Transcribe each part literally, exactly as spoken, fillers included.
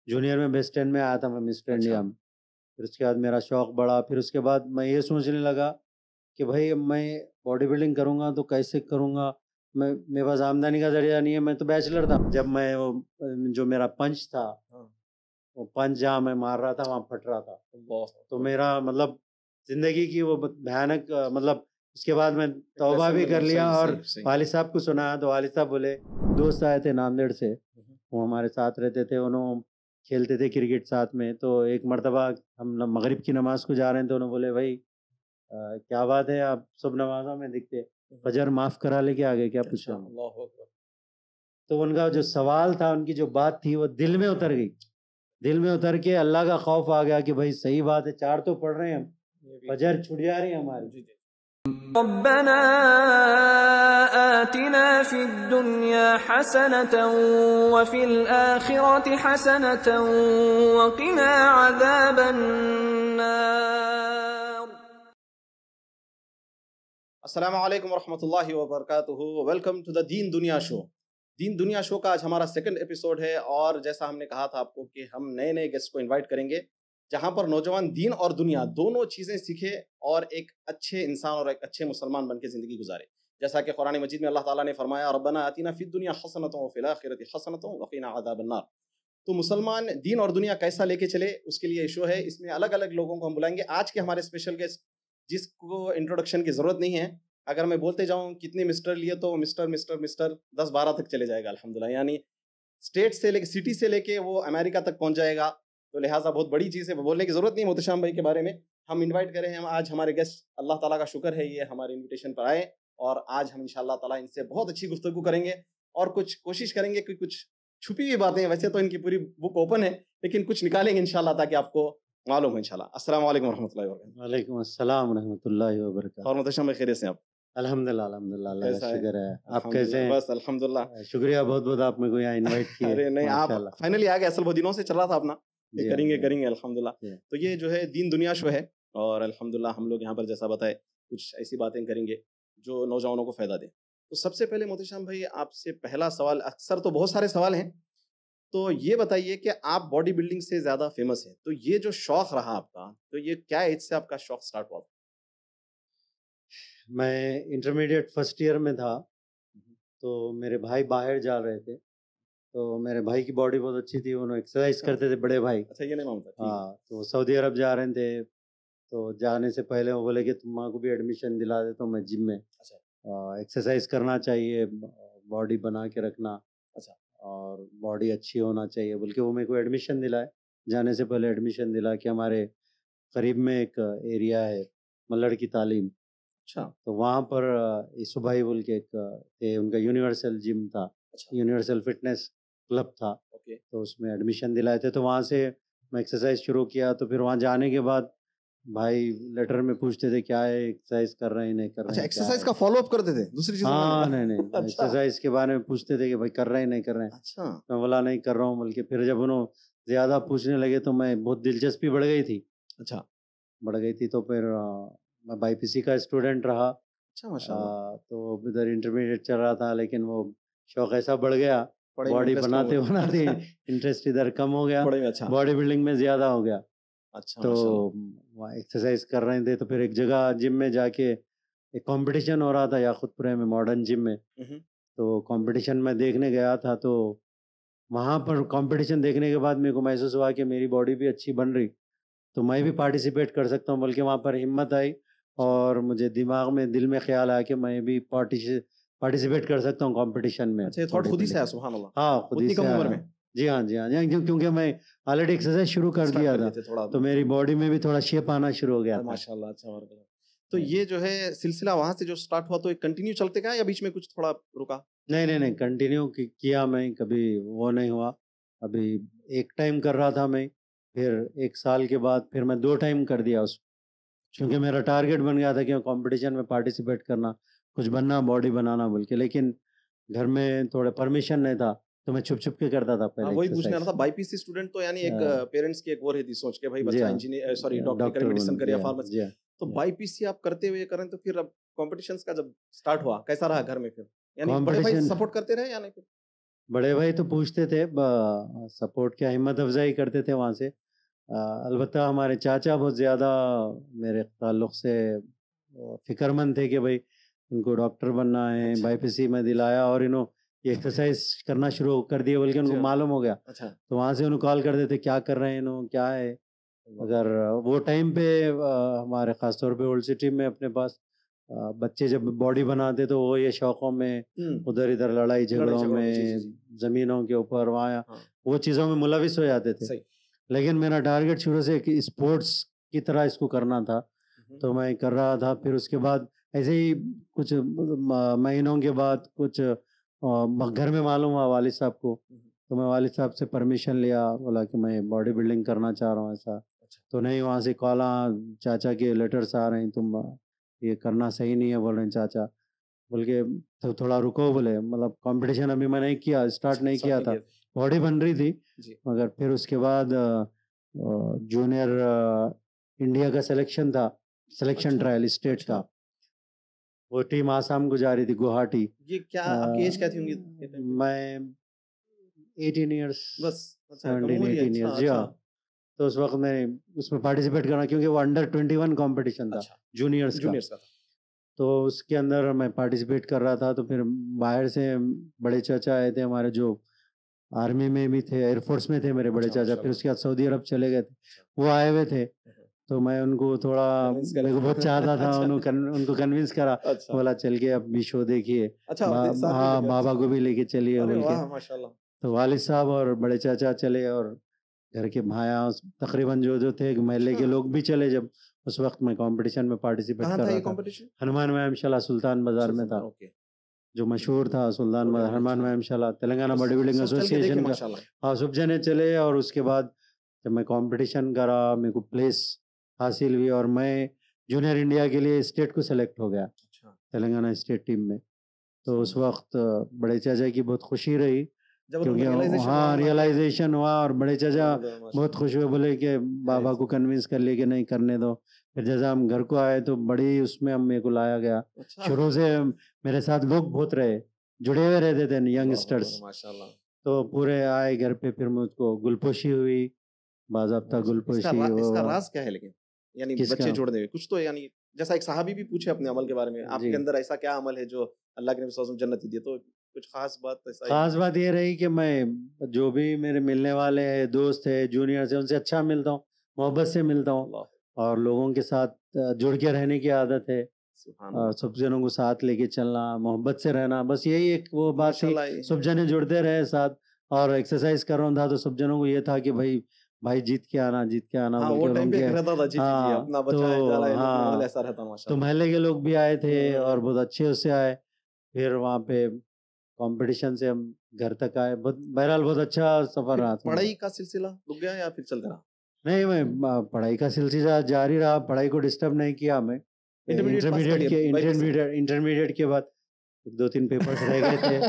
Junior में best ten में आया था मैं मिस्टर अच्छा। इंडिया में। फिर उसके बाद मेरा शौक बढ़ा, फिर उसके बाद मैं ये सोचने लगा कि भाई अब मैं बॉडी बिल्डिंग करूँगा तो कैसे करूँगा? मैं मेरे पास आमदनी का ज़रिया नहीं है, मैं तो बैचलर था। जब मैं वो अ, जो मेरा पंच था, हाँ। वो पंच जहाँ मैं मार रहा था वहाँ फट रहा था। अल्लाह तो अकबर। मेरा मतलब ज़िंदगी की वो ब भयानक अ, मतलब उसके बाद मैं एक तौबा लेसन भी मिला, कर लिया सही, और सही, सही। वालिद साहब को सुनाया तो वालिद साहब बोले, दोस्त आए थे नांदेड़ से, हुँ, हुँ। वो हमारे साथ रहते थे, उन्हों खेलते थे क्रिकेट साथ में। तो एक मर्तबा हम न मगरिब की नमाज़ को जा रहे हैं तो उन्होंने बोले, "भाई अ, क्या बात है आप सब नमाज़ों में दिखते, हुँ, हुँ। फजर माफ़ करा लेके आ गए क्या?" अच्छा, पूछा। अल्लाहु अकबर। तो उनका जो सवाल था, उनकी जो बात थी वो दिल में उतर गई। दिल में उतर के अल्लाह का खौफ आ गया कि भाई सही बात है, चार तो पढ़ रहे हैं हम, ये भी फजर छूट जा रही है हमारी। जी, जी। रब्बना आतिना फिद दुनिया हसनतन व फिल आखिरति हसनतन व क़िना अज़ाबन नार। अस्सलामु अलैकुम वरहमतुल्लाहि वबरकातुहू। वेलकम टू द दीन दुनिया शो। दीन दुनिया शो का आज हमारा सेकंड एपिसोड है और जैसा हमने कहा था आपको कि हम नए नए गेस्ट को इनवाइट करेंगे जहां पर नौजवान दीन और दुनिया दोनों चीज़ें सीखे और एक अच्छे इंसान और एक अच्छे मुसलमान बन के ज़िंदगी गुजारे। जैसा कि कुरान मजीद में अल्लाह ताला ने फरमाया, रब्बना आतिना फिद दुनिया हसनतन व फिल आखिरति हसनतन व क़िना अज़ाबन नार। तो मुसलमान दीन और दुनिया कैसा लेके चले उसके लिए शो है। इसमें अलग अलग लोगों को हम बुलाएंगे। आज के हमारे स्पेशल गेस्ट जिसको इंट्रोडक्शन की ज़रूरत नहीं है, अगर मैं बोलते जाऊँ कितने मिस्टर लिए तो मिस्टर मिस्टर मिस्टर दस बारह तक चले जाएगा अल्हम्दुलिल्लाह। यानी स्टेट से लेके सिटी से लेके वो अमेरिका तक पहुंच जाएगा। तो लिहाजा बहुत बड़ी चीज़ है, बोलने की ज़रूरत नहीं मोहतशम भाई के बारे में। हम इनवाइट करें हैं हम आज हमारे गेस्ट, अल्लाह ताला का शुक्र है ये हमारे इनविटेशन पर आए और आज हम इंशाअल्लाह ताला इनसे बहुत अच्छी गुफ्तगू करेंगे और कुछ कोशिश करेंगे कि कुछ छुपी हुई बातें, वैसे तो इनकी पूरी बुक ओपन है लेकिन कुछ निकालेंगे इंशाअल्लाह ताकि आपको मालूम हो इंशाअल्लाह। अस्सलाम वालेकुम वरहमतुल्लाहि वबरकातुहू। वालेकुम अस्सलाम वरहमतुल्लाहि वबरकातुहू। और मोहतशम भाई खैरियत से आप? अल्हम्दुलिल्लाह, अल्हम्दुलिल्लाह, अल्लाह का कैसा है? शुक्र है। आप कैसे अल्हम्दुलिल्लाह, हैं? बस अल्हम्दुलिल्लाह। अ, शुक्रिया बहुत-बहुत आप मेरे को यहाँ इनवाइट किए, अरे नहीं, आप माशाअल्लाह। फाइनली आ गए, असल बहुत दिनों से चल रहा था अपना कि जी हाँ, करेंगे जी हाँ। करेंगे अल्हम्दुलिल्लाह। जी हाँ। तो ये जो है दीन दुनिया शो है और अल्हम्दुलिल्लाह हम लोग यहाँ पर जैसा बताए कुछ ऐसी बातें करेंगे जो नौजवानों को फ़ायदा दें। तो सबसे पहले मोहतशम भाई आपसे पहला सवाल, अक्सर तो बहुत सारे सवाल हैं, तो ये बताइए कि आप बॉडी बिल्डिंग से ज़्यादा फेमस हैं, तो ये जो शौक रहा आपका, तो ये क्या एज से आपका शौक स्टार्ट हुआ? मैं इंटरमीडिएट फर्स्ट ईयर में था, तो मेरे भाई बाहर जा रहे थे, तो मेरे भाई की बॉडी बहुत अच्छी थी, उन्होंने एक्सरसाइज अच्छा। करते थे बड़े भाई। अच्छा, ये नहीं मालूम था, ठीक है। हाँ, तो सऊदी अरब जा रहे थे, तो जाने से पहले वो बोले कि तुम्हारे को भी एडमिशन दिला देता हूँ मैं जिम में। अच्छा। अ, एक्सरसाइज करना चाहिए, ब बॉडी बना के रखना अच्छा। और बॉडी अच्छी होना चाहिए बोल के वो मेरे को एडमिशन दिलाए। जाने से पहले एडमिशन दिला के हमारे करीब में एक एरिया है, मल्लड़ की तालीम। अच्छा। तो वहाँ पर अ, ईसु भाई बोल के एक थे, उनका यूनिवर्सल जिम था, अच्छा। यूनिवर्सल फिटनेस क्लब था, ओके। तो उसमें एडमिशन दिलाए थे। तो वहाँ से मैं एक्सरसाइज शुरू किया, तो फिर वहाँ जाने के बाद भाई लेटर में पूछते थे क्या है, एक्सरसाइज कर रहे हैं नहीं कर रहे अच्छा, हैं, क्या एक्सरसाइज है? का फ़ॉलो अप करते थे, दूसरी चीज़ हाँ, समझ नहीं, गया। नहीं, अच्छा। एक्सरसाइज के बारे में पूछते थे कि भाई कर रहे हैं नहीं कर रहे हैं? अच्छा। मैं बोला नहीं कर रहा हूँ बोल के, फिर जब उन्होंने ज़्यादा पूछने लगे तो मैं बहुत दिलचस्पी बढ़ गई थी। अच्छा। बढ़ गई थी तो फिर अ, मैं बाईपीसी का स्टूडेंट रहा। अच्छा, माशाअल्लाह। अ, तो इधर इंटरमीडिएट चल रहा था लेकिन वो शौक ऐसा बढ़ गया, पढ़ाई में बॉडी इंटरेस्ट कम हो बनाते-बनाते गया। इंटरेस्ट इधर कम हो गया, पढ़ाई में अच्छा। बॉडी बिल्डिंग में ज़्यादा हो गया। अच्छा, तो माशाअल्लाह। वहाँ एक्सरसाइज कर रहे थे तो फिर एक जगह जिम में जाके एक कॉम्पिटिशन हो रहा था याकुतपुरे में मॉडर्न जिम में। हुँ, हुँ। तो कॉम्पिटिशन में देखने गया था, तो वहाँ पर कॉम्पिटिशन देखने के बाद मेरे को महसूस हुआ कि मेरी बॉडी भी अच्छी बन रही, तो मैं भी पार्टिसिपेट कर सकता हूँ बोल के वहाँ पर हिम्मत आई और मुझे दिमाग में दिल में ख़्याल आया कि मैं भी पार्टिसि पार्टिसिपेट कर सकता हूँ कॉम्पिटिशन में अच्छा, ये थॉट बॉडी खुद ही से बिल्डिंग। आया, सुभान अल्लाह। हाँ, खुद ही उतनी से कम उम्र आया। में? जी हाँ, जी हाँ, जी हाँ, क्यों क्योंकि मैं ऑलरेडी एक्सरसाइज शुरू कर स्टार्ट दिया कर था, दिए थे थोड़ा। तो मेरी बॉडी में भी थोड़ा शेप आना शुरू हो गया अरे था। माशाअल्लाह, अच्छा बारकाल्लाह। तो हाँ। ये जो है सिलसिला वहाँ से जो स्टार्ट हुआ तो ये कंटिन्यू चलते गया या बीच में कुछ थोड़ा रुका? नहीं, नहीं, नहीं, कंटिन्यू कि किया मैं, कभी वो नहीं हुआ। अभी एक टाइम कर रहा था मैं, फिर एक साल के बाद फिर मैं दो टाइम कर दिया उसको। क्योंकि मेरा टारगेट बन गया था कि कॉम्पिटिशन में पार्टिसिपेट करना, कुछ बनना, बॉडी बनाना बोल के, लेकिन घर में थोड़ा परमिशन नहीं था, तो मैं छुप-छुप के करता था हाँ, पहले वही पूछने आ एक्सरसाइज। रहा था। बाईपीसी स्टूडेंट तो यानी एक अ, पेरेंट्स की एक वो रहती सोच के भाई जी बच्चा हाँ, इंजीनियर अ, सॉरी अ, डॉक्टरी करे, डॉक्टर मेडिसिन बन करे जी या हाँ, फार्मेसी। जी हाँ, तो जी हाँ। बाईपीसी आप करते हुए करें तो फिर अब कॉम्पिटिशन्स का जब स्टार्ट हुआ, कैसा रहा घर में फिर? यानी बड़े भाई कॉम्पिटिशन सपोर्ट करते रहे या नहीं फिर? बड़े भाई तो पूछते थे, सपोर्ट क्या, हिम्मत अफजाई करते थे वहाँ से। अ, अलबत्ता हमारे चाचा बहुत ज़्यादा मेरे ताल्लुक़ से अ, फ़िक्रमंद थे कि भाई इनको डॉक्टर बनना है, अच्छा। बाईपीसी में दिलाया और इन्हों ये एक्सरसाइज करना शुरू कर दिए बल्कि उनको अच्छा। मालूम हो गया। अच्छा। तो वहाँ से उन्हें कॉल कर देते, क्या कर रहे हैं इन्हों, क्या है? अगर वो टाइम पे अ, हमारे ख़ास तौर पे ओल्ड सिटी में अपने पास अ, बच्चे जब बॉडी बनाते तो वो ये शौक़ों में हुँ। उधर-इधर लड़ाई झगड़ों लड़ाई-झगड़ों में, जी, जी, में, जी। ज़मीनों के ऊपर वहाँ हाँ। वो चीज़ों में मुलविस हो जाते थे। सही। लेकिन मेरा टारगेट शुरू से कि स्पोर्ट्स की तरह इसको करना था, हुँ, हुँ। तो मैं कर रहा था। फिर उसके बाद ऐसे ही कुछ म महीनों के बाद कुछ अ, म घर में मालूम हुआ वालिद साहब को, हुँ, हुँ। तो मैं वालिद साहब से परमिशन लिया, बोला कि मैं बॉडी बिल्डिंग करना चाह रहा हूँ ऐसा। अच्छा। तो नहीं, वहाँ से कॉल आ चाचा के लेटर्स आ रहे हैं, तुम अ, ये करना सही नहीं है बोल रहे हैं चाचा। बोल के तो थोड़ा रुको बोले, मतलब कॉम्पिटिशन अभी मैं नहीं किया, स्टार्ट अच्छा, नहीं स्टार्ट किया नहीं था। किया था। बॉडी बन रही थी, जी। मगर फिर उसके बाद अ अ, जूनियर अ, इंडिया का सिलेक्शन था, सिलेक्शन अच्छा, ट्रायल स्टेट अच्छा। का। वो टीम आसाम को जा रही थी, गुवाहाटी। ये क्या अ, आपकी एज क्या थी होंगी ये टाइम पे? मैं एटीन इयर्स, बस, अच्छा कम सेवनटीन उम्र ही है, एटीन अच्छा, इयर्स, जी हाँ। अच्छा। तो उस वक़्त मैं उसमें पार्टिसिपेट कर रहा, क्योंकि वो अंडर ट्वेंटी वन कॉम्पिटिशन था, अच्छा, जूनियर्स का। जूनियर्स का था। तो उसके अंदर मैं पार्टिसिपेट कर रहा था, तो फिर बाहर से बड़े चाचा आए थे हमारे, जो आर्मी में भी थे, एयर फोर्स में थे मेरे बड़े अच्छा, चाचा, फिर माशाल्लाह। उसके बाद सऊदी अरब चले गए थे। अच्छा। वो आए हुए थे, हुँ, हुँ। तो मैं उनको थोड़ा कन्विंस करा। मेरे को बहुत चाहता था, अच्छा। उन्हों कन उनको कन्विंस करा, अच्छा। बोला चल के अब भी शो देखिए, अच्छा, बा आपने साथ में हाँ, लेके बाबा को अच्छा। भी लेके चलिए अरे बोल के। वाह! माशाल्लाह। तो वालिद साहब और बड़े चाचा चले और घर के भाया तकरीबन जो जो थे महल्ले के अच्छा। लोग भी चले, जब उस वक़्त मैं कॉम्पिटिशन में पार्टिसिपेट कहाँ कर था रहा ये था। कॉम्पिटिशन? हनुमान व्यायामशाला सुल्तान बाज़ार में सुल्तान, था, ओके। जो मशहूर था सुल्तान बॉडी बाज़ार, बिल्डिंग, हनुमान अच्छा। व्यायामशाला, तेलंगाना तो बॉडी बिल्डिंग सब चल के देखे एसोसिएशन का। माशाल्लाह। हाँ, सब जने चले और उसके बाद जब मैं कॉम्पिटिशन करा, मेरे को प्लेस हासिल हुई और मैं जूनियर इंडिया के लिए स्टेट को सेलेक्ट हो गया, अच्छा। तेलंगाना स्टेट टीम में। तो उस वक़्त बड़े चाचा की बहुत खुशी रही, जब क्योंकि उनको रियलाइज़ेशन हुआ हाँ, होगा कि रियलाइज़ेशन हुआ और बड़े चाचा माशाल्लाह। बहुत खुश हुए, बोले कि बाबा को कन्विंस कर लिए कि नहीं करने दो। फिर जैसे हम घर को आए तो बड़ी उसमें हम मेरे को लाया गया। अच्छा। शुरू से मेरे साथ लोग बहुत रहे, जुड़े हुए रहते थे अल्लाहू यंगस्टर्स। अकबर, माशाल्लाह। तो पूरे आए घर पे, फिर मुझको गुलपोशी हुई, बाज़ाब्ता माशा इसका गुलपोशी। रा इसका वो राज़ क्या है लेकिन? यानी किसका? बच्चे जोड़ने में कुछ तो, यानी जैसा एक सहाबी भी पूछे अपने अमल के बारे में, आपके जी। अंदर ऐसा क्या अमल है जो अल्लाह के नबी सल्लल्लाहु अलैहि वसल्लम जन्नती दिए? तो कुछ ख़ास बात ऐसा है? ख़ास बात ये रही कि मैं जो भी मेरे मिलने वाले हैं, दोस्त हैं, जूनियर्स हैं, उनसे अच्छा मिलता हूँ, मोहब्बत से मिलता हूँ अल्लाह। और लोगों के साथ अ, जुड़ के रहने की आदत है। सुभान और अल्लाह। सब जनों को साथ लेके चलना, मोहब्बत से रहना, बस यही एक वो बात थी। माशाल्लाह ये सब जने जुड़ते रहे साथ, और एक्सरसाइज कर रहा था तो सब जनों को ये था कि भाई भाई जीत के आना, जीत के आना हाँ, बोल वो के और टाइम पे उनके। एक रहता था, जी, जी, जी, हाँ, अपना तो बच्चा है, जा रहा है, माहौल हाँ, ऐसा रहता तो माशाल्लाह। महल्ले के लोग भी आए थे हुँ, हुँ, और हुँ। बहुत अच्छे उससे आए। फिर वहाँ पे कॉम्पिटिशन से हम घर तक आए। बहुत बहरहाल बहुत अच्छा सफ़र फिर रहा था मेरा। पढ़ाई का सिलसिला रुक गया या फिर चलता रहा? नहीं, मैं अ, पढ़ाई का सिलसिला जारी रहा, पढ़ाई को डिस्टर्ब नहीं किया मैं। ए, इंटरमीडिएट पास कर इंटरमीडिएट लिया के बाईपीसी? इंटरमीडिएट इंटरमीडिएट के बाद दो तीन पेपर्स रह गए थे।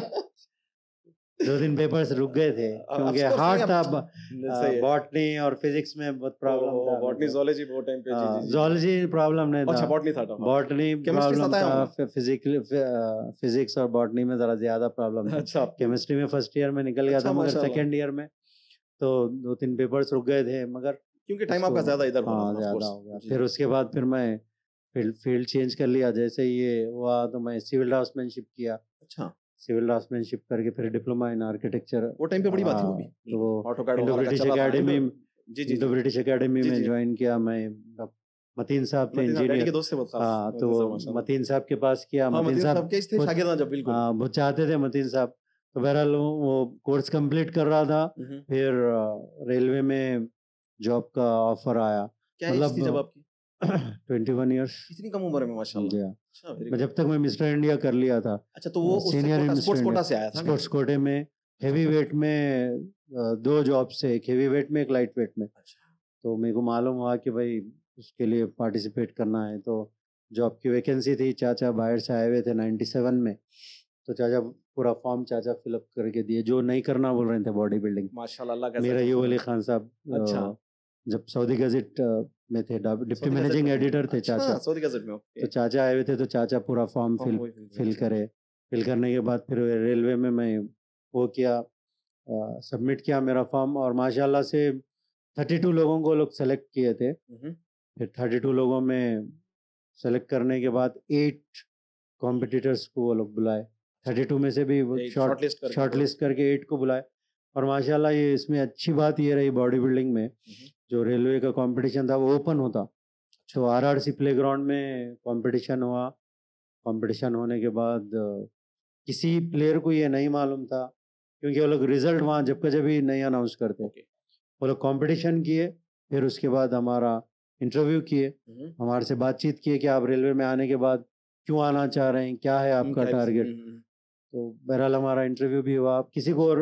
दो तीन पेपर्स रुक गए थे, ऑफ क्योंकि कोर्स नहीं हार्ड अब था। सही है। बॉटनी और फिजिक्स में बहुत प्रॉब्लम ओहो, था मेरे बॉटनी को। ज़ूलॉजी वो टाइम पे, जी, जी, जी, जी। ज़ूलॉजी प्रॉब्लम नहीं था, अच्छा, बॉटनी था टफ, हाँ। बॉटनी केमिस्ट्री प्रॉब्लम सताया था। होगा? फि फिज़िकल अ, फिजिक्स और बॉटनी में ज़रा ज़्यादा प्रॉब्लम था। अच्छा, फिर केमिस्ट्री में फर्स्ट ईयर में निकल गया अच्छा था, मगर माशाल्लाह। सेकंड ईयर में तो दो तीन पेपर्स रुक गए थे, मगर क्योंकि टाइम उसको आपका ज़्यादा इधर हो रहा हाँ, था, ऑफ ज़्यादा कोर्स। हो गया। जी, फिर जी। उसके बाद फिर मैं फील्ड फील्ड चेंज कर लिया। जैसे ही ये हुआ तो मैं सिविल ड्राफ्ट्समैनशिप किया। अच्छा। सिविल ड्राफ्ट्समैनशिप करके फिर डिप्लोमा इन आर्किटेक्चर। वो टाइम पे बड़ी बात थी वो भी। हाँ, तो वो ऑटोकैड इंडो वगैरह का ब्रिटिश चला था। अकेडमी इंडो जी, जी, इंडो जी। ब्रिटिश अकेडमी जी, में जी। ज्वाइन किया मैं। अब मतीन साहब थे मतीन साहब डैडी के इंजीनियर। दोस्त थे बहुत खास। हाँ, तो मतीन साहब वो माशाल्लाह। मतीन साहब के पास किया। हाँ, मतीन मतीन साहब साहब के थे बहुत शागिर्द ना जब, बिल्कुल। हाँ, बहुत चाहते थे मतीन साहब। तो बहरहाल वो वो कोर्स कंप्लीट कर रहा था, हुँ, हुँ। फिर अ, रेलवे में जॉब का ऑफर आया। क्या एज थी जब मतलब आपकी? Twenty one years. इतनी कम उम्र में माशाल्लाह। जी हाँ। अच्छा, वेरी मैं गुड। जब तक मैं मिस्टर इंडिया कर लिया था। अच्छा, तो वो उससे senior quota, mister sports India quota से आया था क्या? स्पोर्ट्स कोटे में हेवी वेट में अ, दो जॉब से, एक हेवी वेट में, एक लाइट वेट में। अच्छा। तो मेरे को मालूम हुआ कि भाई उसके लिए पार्टिसिपेट करना है, तो जॉब की वैकेंसी थी। चाचा बाहर से आए हुए थे नाइन्टी सेवन में, तो चाचा पूरा फॉर्म चाचा फिलअप करके दिए, जो नहीं करना बोल रहे थे बॉडी बिल्डिंग। माशाल्लाह, अल्लाह कैसा मेरा है, यूब माशाल्लाह। अली खान साहब अच्छा। अ, जब सऊदी गज़ेट अ, में थे, डा- डिप्टी सऊदी गज़ट मैनेजिंग में थे। एडिटर थे अच्छा, चाचा। सऊदी गज़ट में, तो ओके। चाचा आए हुए थे, तो चाचा पूरा फॉर्म फॉर्म फिल वही फिल फिल अच्छा। करे। फिल करने के बाद फिर रेलवे में मैं वो किया, सबमिट किया मेरा फॉर्म और माशाल्लाह से थर्टी टू लोगों को लोग सेलेक्ट किए थे। हम्म, फिर थर्टी टू लोगों में सेलेक्ट करने के बाद एट कॉम्पिटिटर्स को वो लोग बुलाए। थर्टी टू में से भी वो एक शॉर्ट shortlist करके शॉर्ट लिस्ट करके एट को बुलाए। और माशाल्लाह ये इसमें अच्छी बात ये रही बॉडी बिल्डिंग में, हम्म, जो रेलवे का कंपटीशन था वो ओपन होता। तो आरआरसी प्लेग्राउंड में कंपटीशन हुआ। कंपटीशन होने के बाद अ, किसी प्लेयर को ये नहीं मालूम था, क्योंकि वो लोग रिजल्ट वहाँ जब का जब ही नहीं अनाउंस करते। ओके। वो लोग कंपटीशन किए, फिर उसके बाद हमारा इंटरव्यू किए, हम्म, हमारे से बातचीत किए कि आप रेलवे में आने के बाद क्यों आना चाह रहे हैं, क्या है आपका क्या- टारगेट। हम्म, हम्म, तो बहरहाल हमारा इंटरव्यू भी हुआ। किसी को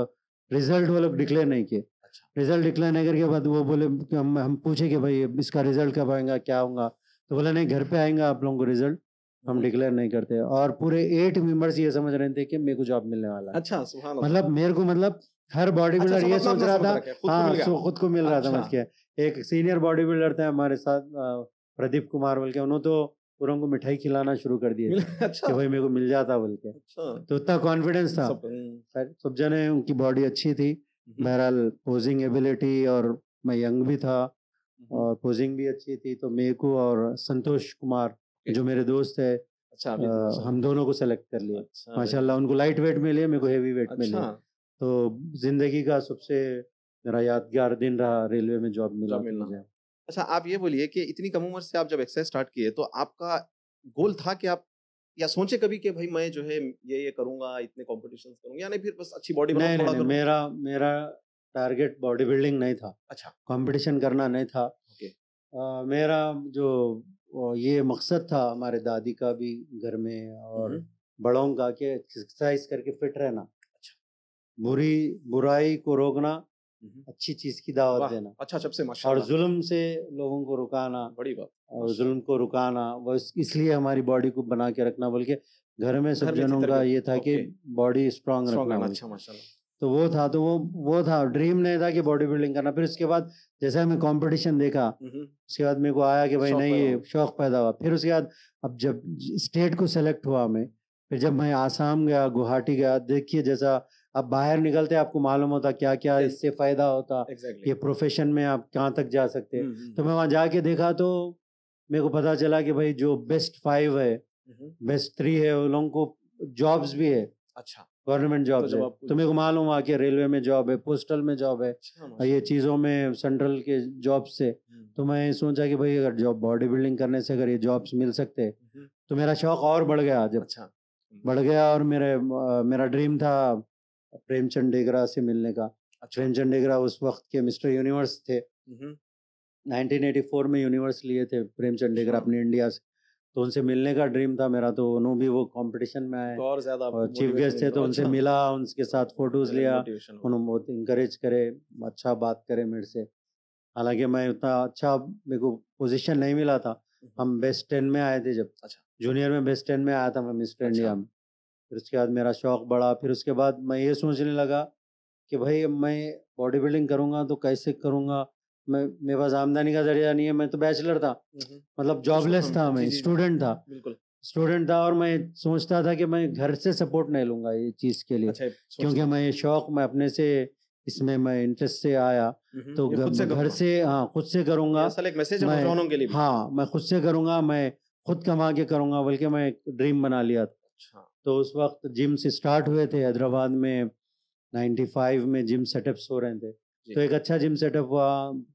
रिजल्ट वो लोग डिक्लेयर नहीं किए। अच्छा। रिजल्ट डिक्लेयर नहीं करके बाद वो बोले कि हम हम पूछे कि भाई इसका रिजल्ट कब आएगा, क्या होगा। तो बोला नहीं, घर पे आएगा आप लोगों को रिजल्ट, हम हम्म, डिक्लेयर नहीं करते। और पूरे एट मेंबर्स ये समझ रहे थे कि मेरे को जॉब मिलने वाला है। अच्छा, सुभान अल्लाह। मतलब मेरे को मतलब हर बॉडी अच्छा, बिल्डर सब ये अपना सोच अपना रहा समझ था, रखे, खुद को हाँ मिल गया। सो खुद को मिल रहा था, अच्छा। समझ के। एक सीनियर बॉडी बिल्डर था हमारे साथ, अ, प्रदीप कुमार बोल के, उन्होंने तो पूरा उनको मिठाई खिलाना शुरू कर दिए थे मिल- अच्छा कि भाई मेरे को मिल जाता बोल के। अच्छा तो इतना कॉन्फिडेंस था। सब हम्म, खैर, सब जने उनकी बॉडी अच्छी थी। हम्म, बहरहाल पोजिंग एबिलिटी, और मैं यंग भी था हम्म, और पोजिंग भी अच्छी थी। तो मेरे को और संतोष कुमार जो मेरे दोस्त है, अच्छा अभी अ, तो- हम दोनों को सेलेक्ट कर लिया। अच्छा माशाल्लाह उनको लाइट वेट में लिए, मेरे को हेवी वेट में लिया। अच्छा तो जिंदगी का सबसे मेरा यादगार दिन रहा रेलवे में जॉब मिला जॉब तो मिलना। मुझे। अच्छा, आप ये बोलिए कि इतनी कम उम्र से आप जब एक्सरसाइज स्टार्ट किए तो आपका गोल था कि आप या सोचे कभी कि भाई मैं जो है ये ये करूंगा, इतने कॉम्पिटिशंस करूंगा, या नहीं फिर बस अच्छी बॉडी नहीं बनाऊं नहीं थोड़ा नहीं, करूं? मेरा मेरा टारगेट बॉडी बिल्डिंग नहीं था, अच्छा कंपटीशन करना नहीं था। ओके अ, मेरा जो अ, ये मकसद था हमारे दादी का भी घर में और हम्म, बड़ों का, कि एक्सरसाइज करके फिट रहना, अच्छा बुरी बुराई को रोकना, हम्म, अच्छी चीज की दावत वाह देना, अच्छा, सबसे और माशाल्लाह जुल्म से लोगों को रुकाना, बड़ी बात और माशा- जुल्म को रुकाना। बस इसलिए हमारी बॉडी को बना के रखना, बल्कि घर में सब घर में थी जनों का तरबियत, ये था कि ओके। बॉडी स्ट्रांग स्ट्रॉन्ग रखना रहना, बोल अच्छा के। माशाल्लाह तो वो था, तो वो वो था ड्रीम नहीं था कि बॉडी बिल्डिंग करना। फिर उसके बाद जैसे हमें कंपटीशन देखा, हम्म, उसके बाद मेरे को आया कि भाई शौक नहीं, पैदा ये हुआ। शौक पैदा हुआ। फिर उसके बाद अब जब स्टेट को सेलेक्ट हुआ मैं, फिर जब मैं आसाम गया, गुवाहाटी गया, देखिए जैसा अब बाहर निकलते आपको मालूम होता क्या क्या Yes. इससे फायदा होता, एग्जैक्टली ये प्रोफेशन में आप कहाँ तक जा सकते। तो मैं वहाँ जाके देखा तो मेरे को पता चला कि भाई जो बेस्ट फाइव है, बेस्ट थ्री है, उन लोगों को जॉब्स भी है, अच्छा गवर्नमेंट तो जॉब्स जब है। आपको तो मेरे को मालूम हुआ कि रेलवे में जॉब है, पोस्टल में जॉब है, अच्छा और माशाल्लाह ये चीज़ों में सेंट्रल के जॉब से। हम्म, तो मैं सोचा कि भाई अगर जॉब बॉडी बिल्डिंग करने से अगर ये जॉब्स मिल सकते हम्म, तो मेरा शौक और बढ़ गया। जब अच्छा बढ़ गया और मेरे अ, मेरा ड्रीम था प्रेमचंद डेगरा से मिलने का। अच्छा प्रेमचंद डेगरा उस वक्त के मिस्टर यूनिवर्स थे, हम्म, नाइनटीन एटी फोर में यूनिवर्स लिए थे प्रेमचंद डेगरा अच्छा। अपने इंडिया से। तो उनसे मिलने का ड्रीम था मेरा। तो उन्होंने भी वो कंपटीशन में आए तो और ज्यादा आपको और चीफ motivation गेस्ट थे, मिला। तो उनसे अच्छा, मिला, उनके साथ फोटोज लिया, motivation हुआ। उन्होंने बहुत इंकरेज करे, अच्छा बात करे मेरे से। हालांकि मैं उतना अच्छा, मेरे को पोजीशन नहीं मिला था। हम बेस्ट टेन में आए थे, जब अच्छा जूनियर में बेस्ट टेन में आया था मैं मिस्टर अच्छा। इंडिया में। फिर उसके बाद मेरा शौक बढ़ा। फिर उसके बाद मैं ये सोचने लगा कि भाई अब मैं बॉडी बिल्डिंग करूँगा तो कैसे करूँगा। मैं मेरे पास आमदनी का जरिया नहीं है, मैं तो बैचलर था, हम्म, मतलब जॉबलेस हम- था, जी, मैं जी, जी, स्टूडेंट था बिल्कुल स्टूडेंट था और मैं सोचता था कि मैं घर से सपोर्ट नहीं लूंगा ये चीज़ के लिए, अच्छा ये सोचते क्योंकि हैं। मैं ये शौक मैं अपने से इसमें मैं इंटरेस्ट से आया। हम्म, तो ये घर खुद से घर करूँगा। से हाँ खुद से ये करूँगा असल एक मैसेज है मैं, नौजवानों के लिए भी। हाँ मैं खुद से करूँगा, मैं खुद कमा के करूँगा, बल्कि मैं एक ड्रीम बना लिया था। अच्छा तो उस वक्त जिम से स्टार्ट हुए थे हैदराबाद में, नाइन्टी फाइव में जिम सेटअप्स हो रहे थे। जी। तो एक अच्छा जिम सेटअप हुआ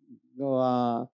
वहाँ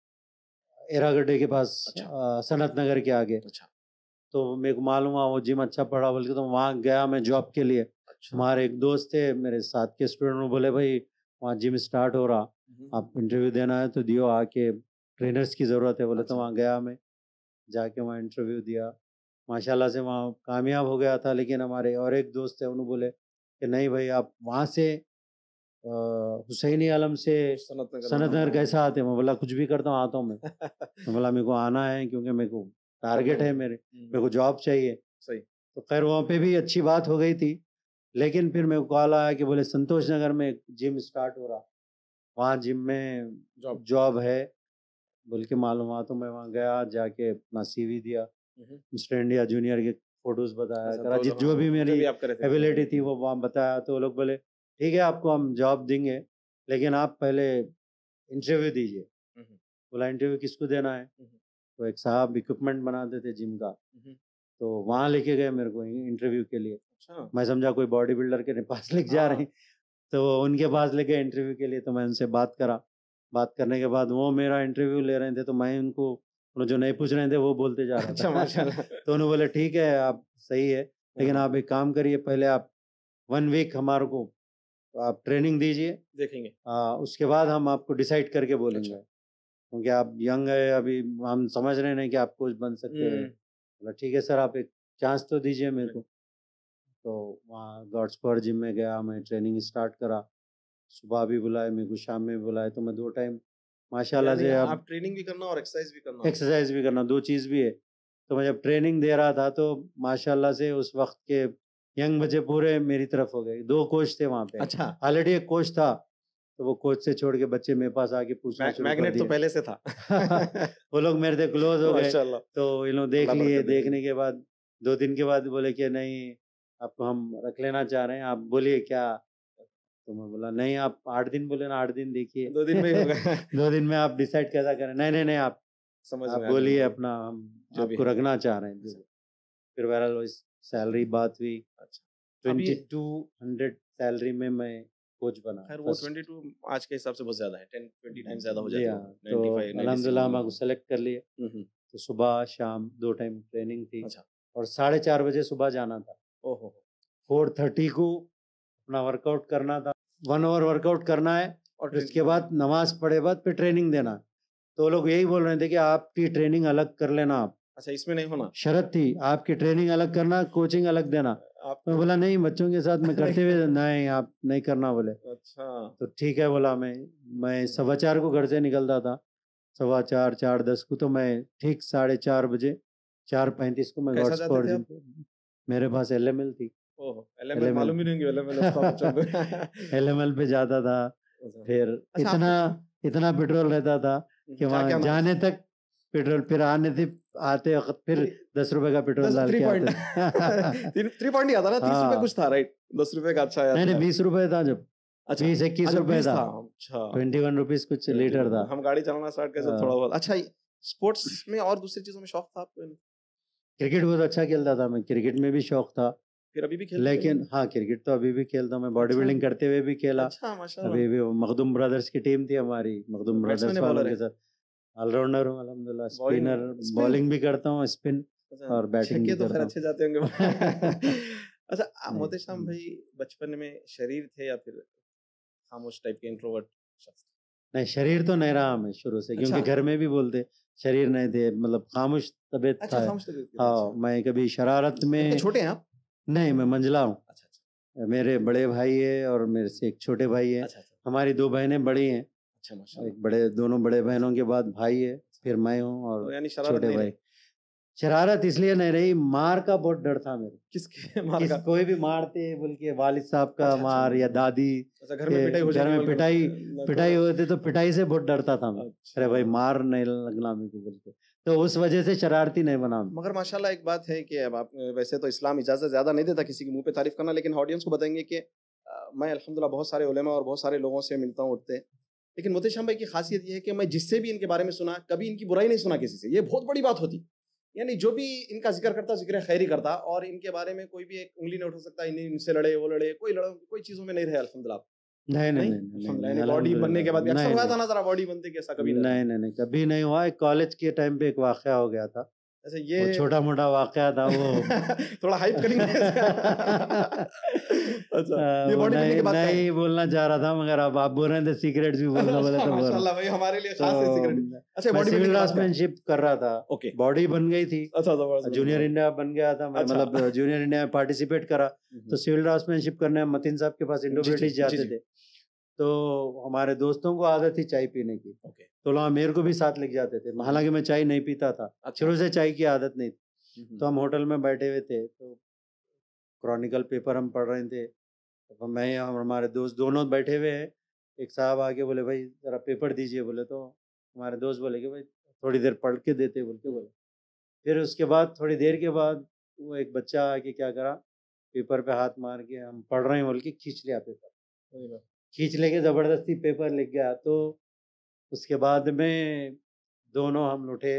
एरागड्डे के पास, अच्छा। अ, सनत नगर के आगे। अच्छा तो मेरे को मालूम हुआ वो जिम अच्छा पड़ा, बल्कि तो वहाँ गया मैं जॉब के लिए। अच्छा हमारे एक दोस्त थे मेरे साथ के स्टूडेंट, वो बोले भाई वहाँ जिम स्टार्ट हो रहा, हम्म, आप इंटरव्यू देना है तो दियो आके, ट्रेनर्स की ज़रूरत है बोले। तो अच्छा। वहाँ गया मैं, जाके वहाँ इंटरव्यू दिया, माशाल्लाह से वहाँ कामयाब हो गया था। लेकिन हमारे और एक दोस्त है, उन्होंने बोले कि नहीं भाई आप वहाँ से अ, हुसैनी आलम से सनत नगर सनत में नगर कैसे आते हैं। मैं बोला कुछ भी करता हूँ, आता हूँ मैं। मैं बोला मेरे को आना है, क्योंकि मेरे को टारगेट है, मेरे मेरे को जॉब चाहिए। सही तो खैर वहाँ पे भी अच्छी बात हो गई थी। लेकिन फिर मेरे को कॉल आया कि बोले संतोष नगर में एक जिम स्टार्ट हो रहा, वहाँ जिम में जॉब जॉब है बोल के मालूम हुआ। तो मैं वहाँ गया, जाके अपना सीवी दिया, मिस्टर इंडिया जूनियर के फोटोज बताया, अच्छा, करा तो जित हाँ, जो भी जो मेरी भी आप करे थे। एबिलिटी थी वो वहाँ बताया। तो वो लोग बोले ठीक है आपको हम जॉब देंगे लेकिन आप पहले इंटरव्यू दीजिए। हम्म, बोला इंटरव्यू किसको देना है? हम्म, तो एक साहब इक्विपमेंट बनाते थे जिम का, हम्म, तो वहाँ लेके गए मेरे को इंटरव्यू के लिए। अच्छा मैं समझा कोई बॉडी बिल्डर के पास लेके जा रहे हाँ हैं, तो उनके पास लेके इंटरव्यू के लिए। तो मैं उनसे बात करा, बात करने के बाद वो मेरा इंटरव्यू ले रहे थे, तो मैं उनको उन्होंने जो नहीं पूछ रहे थे वो बोलते जा रहा अच्छा था। माशाल्लाह तो उन्होंने बोले ठीक है आप सही है, लेकिन हाँ, आप एक काम करिए, पहले आप वन वीक हमारे को आप ट्रेनिंग दीजिए, देखेंगे आ, उसके बाद हम आपको डिसाइड करके बोलेंगे, अच्छा क्योंकि आप यंग है अभी, हम समझ रहे नहीं कि आप कोच बन सकते हैं। हम्म, बोला ठीक है सर आप एक चांस तो दीजिए मेरे को। तो वहाँ गॉड्स पावर जिम में गया, मैं ट्रेनिंग स्टार्ट करा। सुबह भी बुलाए मेरे को, शाम में भी बुलाए, तो मैं दो टाइम माशाल्लाह यानी से अब आप ट्रेनिंग भी करना और एक्सरसाइज भी करना एक्सरसाइज भी करना, दो चीज़ भी है। तो मैं जब ट्रेनिंग दे रहा था तो माशाल्लाह से उस वक्त के यंग बच्चे पूरे मेरी तरफ हो गए। दो कोच थे वहाँ पे, अच्छा ऑलरेडी एक कोच था, तो वो कोच से छोड़ के बच्चे मेरे पास आके पूछना शुरू कर मैग्नेट तो दिए। पहले से था वो लोग मेरे से क्लोज हो गए, माशाल्लाह तो इन लोग देख अल्लाह लिए। बरकत दे देखने के बाद दो दिन के बाद बोले कि नहीं आपको हम रख लेना चाह रहे हैं, आप बोलिए क्या। तो मैं बोला नहीं आप आठ दिन बोले ना, आठ दिन देखिए दो दिन में ही होगा दो दिन में आप डिसाइड कैसा करें। नहीं नहीं नहीं आप समझ आप में आ गया बोलिए मुझे अपना, हम जो भी आपको है रखना चाह रहे हैं। जो भी। फिर बहरहाल सैलरी बात हुई, अच्छा अभी ट्वेंटी टू हंड्रेड सैलरी में मैं कोच बना खैर वो फर्स्ट। बाईस आज के हिसाब से बहुत ज्यादा है, टेन ट्वेंटी टाइम्स ज्यादा हो जी जाती है हाँ, वो, तो नाइंटी फाइव अल्हम्दुलिल्लाह नाइंटी हमारे को सेलेक्ट कर लिए। सिक्स हम्म तो सुबह शाम दो टाइम ट्रेनिंग थी, अच्छा और साढ़े चार बजे सुबह जाना था। ओहो फोर थर्टी को अपना वर्कआउट करना था, वन आवर वर्कआउट करना है, और फिर उसके बाद नमाज पढ़े बाद फिर ट्रेनिंग देना। तो लोग यही बोल रहे थे कि आपकी ट्रेनिंग अलग कर लेना आप, अच्छा इसमें नहीं होना शर्त थी आपकी ट्रेनिंग अलग करना, कोचिंग अलग देना। आप मैं बोला नहीं बच्चों के साथ मैं करते हुए नहीं आप नहीं करना बोले। अच्छा तो ठीक है बोला। मैं मैं सवा चार को घर से निकलता था, सवा चार चार दस को, तो मैं ठीक साढ़े चार बजे चार पैंतीस को मैं कैसा गॉड्स जाते पावर थे जिम आप? पे, मेरे पास एल एम एल थी। ओहो एलएमएल मालूम ही नहीं होंगे एलएमएल उसका बच्चों को एल एम एल पे जाता था, अच्छा फिर अच्छा, इतना आपको इतना पेट्रोल रहता था कि क्या वहाँ क्या नाम जाने तक पेट्रोल, फिर आने थे आते वक्त फिर दस रुपए का पेट्रोल डाल थ्री के पॉइंट आते। थ्री पॉइंट नहीं आता ना, तीस रुपए हाँ। कुछ था राइट, दस रुपए का अच्छा आया नहीं नहीं था बीस रुपए था जब, अच्छा बीस इक्कीस अच्छा रुपए बीस था, था अच्छा ट्वेंटी वन रुपीज कुछ लीटर था। हम गाड़ी चलाना स्टार्ट कैसे हाँ। थोड़ा बहुत अच्छा स्पोर्ट्स में और दूसरी चीजों में शौक था आपको? क्रिकेट बहुत अच्छा खेलता था मैं, क्रिकेट में भी शौक था। फिर अभी भी खेलते लेकिन हैं? हाँ क्रिकेट तो अभी भी खेलता हूँ मैं, बॉडी अच्छा। बिल्डिंग करते हुए भी खेला। अच्छा माशाल्लाह अभी भी वो मखदूम ब्रदर्स की टीम थी हमारी, मखदूम बैट्समैन ब्रदर्स है वालों बॉलर के है साथ ऑलराउंडर हूँ अल्हम्दुलिल्लाह। Bowling, spinner spin? बॉलिंग भी करता हूँ, स्पिन अच्छा, और बैटिंग छक्के भी तो खैर करता अच्छे जाते होंगे अच्छा नहीं, मोहतशम हम्म। भाई बचपन में शरीर थे या फिर खामोश टाइप के इंट्रोवर्ट शख्स? नहीं शरीर तो नहीं रहा मैं शुरू से, क्योंकि अच्छा। घर में भी बोलते शरीर नहीं थे, मतलब खामोश तबीयत अच्छा था। खामोश तबीयत के, हाँ अच्छा। मैं कभी शरारत में, कितने छोटे हैं आप? नहीं मैं मंझला हूँ। अच्छा अच्छा मेरे बड़े भाई है और मेरे से एक छोटे भाई है। अच्छा अच्छा हमारी दो बहनें बड़ी हैं, अच्छा माशाल्लाह। एक बड़े दोनों बड़े बहनों के बाद भाई है, फिर मैं हूँ तो और यानी शरारत छोटे नहीं भाई। रही? शरारत इसलिए नहीं रही, मार का बहुत डर था मेरे। किसके मार किस का? कोई भी मारते बोल के, वालिद साहब का अच्छा, अच्छा। मार या दादी अच्छा घर में के, पिटाई हो घर जाएगी में बोल के पिटाई न पिटाई तो- होती तो पिटाई से बहुत डरता था मैं। अच्छा। अरे भाई मार नहीं लगना मेरे को बोल के, तो उस वजह से शरारती नहीं बना मैं। मगर माशाल्लाह एक बात है कि अब आप वैसे तो इस्लाम इजाज़त ज़्यादा नहीं देता किसी के मुंह पे तारीफ करना, लेकिन ऑडियंस को बताएंगे कि अ, मैं अल्हम्दुलिल्लाह बहुत सारे उलेमा और बहुत सारे लोगों से मिलता हूँ उठते, लेकिन मोहतशम भाई की खासियत ये है कि मैं जिससे भी इनके बारे में सुना कभी इनकी बुराई नहीं सुना किसी से। ये बहुत बड़ी बात होती, यानी जो भी इनका जिक्र करता जिक्र खैरी करता, और इनके बारे में कोई भी एक उंगली नहीं उठा सकता इन इनसे लड़े वो लड़े, कोई लड़ा कोई चीज़ों में नहीं रहे अल्हम्दुलिल्लाह। नहीं नहीं नहीं नहीं नहीं, अल्हम्दुलिल्लाह, नहीं, यानी बॉडी बनने के बाद भी अक्सर नहीं, हुआ नहीं, था ना जरा बॉडी बनते के ऐसा कभी नहीं नहीं नहीं नहीं कभी नहीं हुआ। कॉलेज के टाइम पे एक वाकया हो गया था, अच्छा वो ये छोटा मोटा वाकया था वो। थोड़ा हाइप करेंगे अच्छा आ, ये वो बॉडी बनने नहीं के बाद का है? नहीं बोलना चाह रहा था, मगर अब आप बोल रहे थे सीक्रेट्स भी बोलना बोले तो बोल रहा हूँ। माशाल्लाह भाई हमारे लिए तो खास है सीक्रेट। अच्छा मैं बॉडी सिविल बिल्डिंग ड्राफ्ट्समैनशिप कर रहा था, ओके बॉडी बन गई थी, अच्छा जबरदस्त जूनियर इंडिया बन गया था मैं, अच्छा। मतलब जूनियर इंडिया में पार्टिसिपेट करा। तो सिविल ड्राफ्ट्समैनशिप करने मतीन साहब के पास इंडो जी, जी, ब्रिटिश जी, जाते जी। थे, तो हमारे दोस्तों को आदत थी चाय पीने की, ओके तो वहाँ मेरे को भी साथ लेके जाते थे, हालांकि मैं चाय नहीं पीता था, अच्छा शुरू से चाय की आदत नहीं थी। हम्म, तो हम होटल में बैठे हुए थे, तो क्रॉनिकल पेपर हम पढ़ रहे थे, तो मैं और हमारे दोस्त दोनों बैठे हुए हैं। एक साहब आके बोले भाई ज़रा पेपर दीजिए, बोले तो हमारे दोस्त बोले कि भाई थोड़ी देर पढ़ के देते बोल के बोले। फिर उसके बाद थोड़ी देर के बाद वो एक बच्चा आके क्या करा, पेपर पे हाथ मार के हम पढ़ रहे हैं बोल के खींच लिया पेपर। सही बात। खींच लेके ज़बरदस्ती पेपर लिख गया। तो उसके बाद में दोनों हम उठे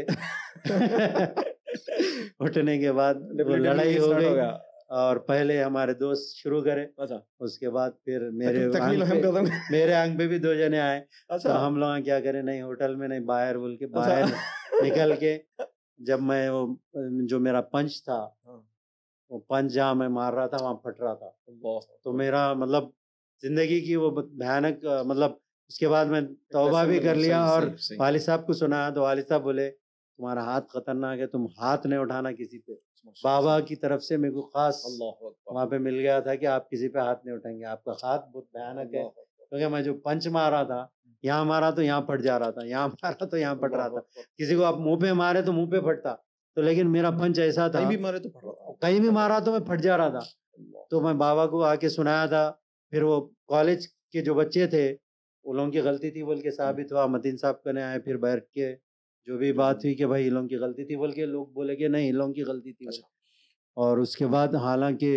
उठने के बाद वो Definitively लड़ाई हो start हो गई गया। और पहले हमारे दोस्त शुरू करे, अच्छा, उसके बाद फिर मेरे तक- तकमील आंग हम पे कदम। मेरे आंग पे भी दो जने आए। तो अच्छा, हम लोग क्या करें, नहीं होटल में नहीं बाहर बोल के अच्छा। बाहर निकल के जब मैं वो जो मेरा पंच था हाँ। वो पंच जहाँ मैं मार रहा था वहाँ फट रहा था। अल्लाह तो अकबर। मेरा मतलब जिंदगी की वो भयानक अ, मतलब उसके बाद मैं तौबा lesson भी मिला, कर लिया सही, और सही, सही। वालिद साहब को सुनाया तो वालिद साहब बोले तुम्हारा हाथ खतरनाक है, तुम हाथ नहीं उठाना किसी पे। बाबा की तरफ से मेरे को खास अल्लाह अकबर। वहाँ पे मिल गया था कि आप किसी पे हाथ नहीं उठाएंगे, आपका हाथ बहुत भयानक है। अल्लाह अकबर। क्योंकि मैं जो पंच मारा था यहाँ मारा तो यहाँ फट जा रहा था, यहाँ मारा तो यहाँ फट रहा अल्लाह था। अकबर। किसी को आप मुंह पे मारे तो मुंह पे फटता, तो लेकिन मेरा पंच ऐसा था कहीं भी मारे तो पड़ रहा था। कहीं भी मारा तो मैं फट जा रहा था। अल्लाह। तो मैं बाबा को आके सुनाया था। फिर वो कॉलेज के जो बच्चे थे उन लोगों की गलती थी बोल के साबित हुआ। मतीन साहब करने आए, फिर बैठ के जो भी बात हुई कि भाई इन लोगों की गलती थी बोल के, लोग बोले कि नहीं इन लोगों की गलती थी। अच्छा। और उसके बाद हालांकि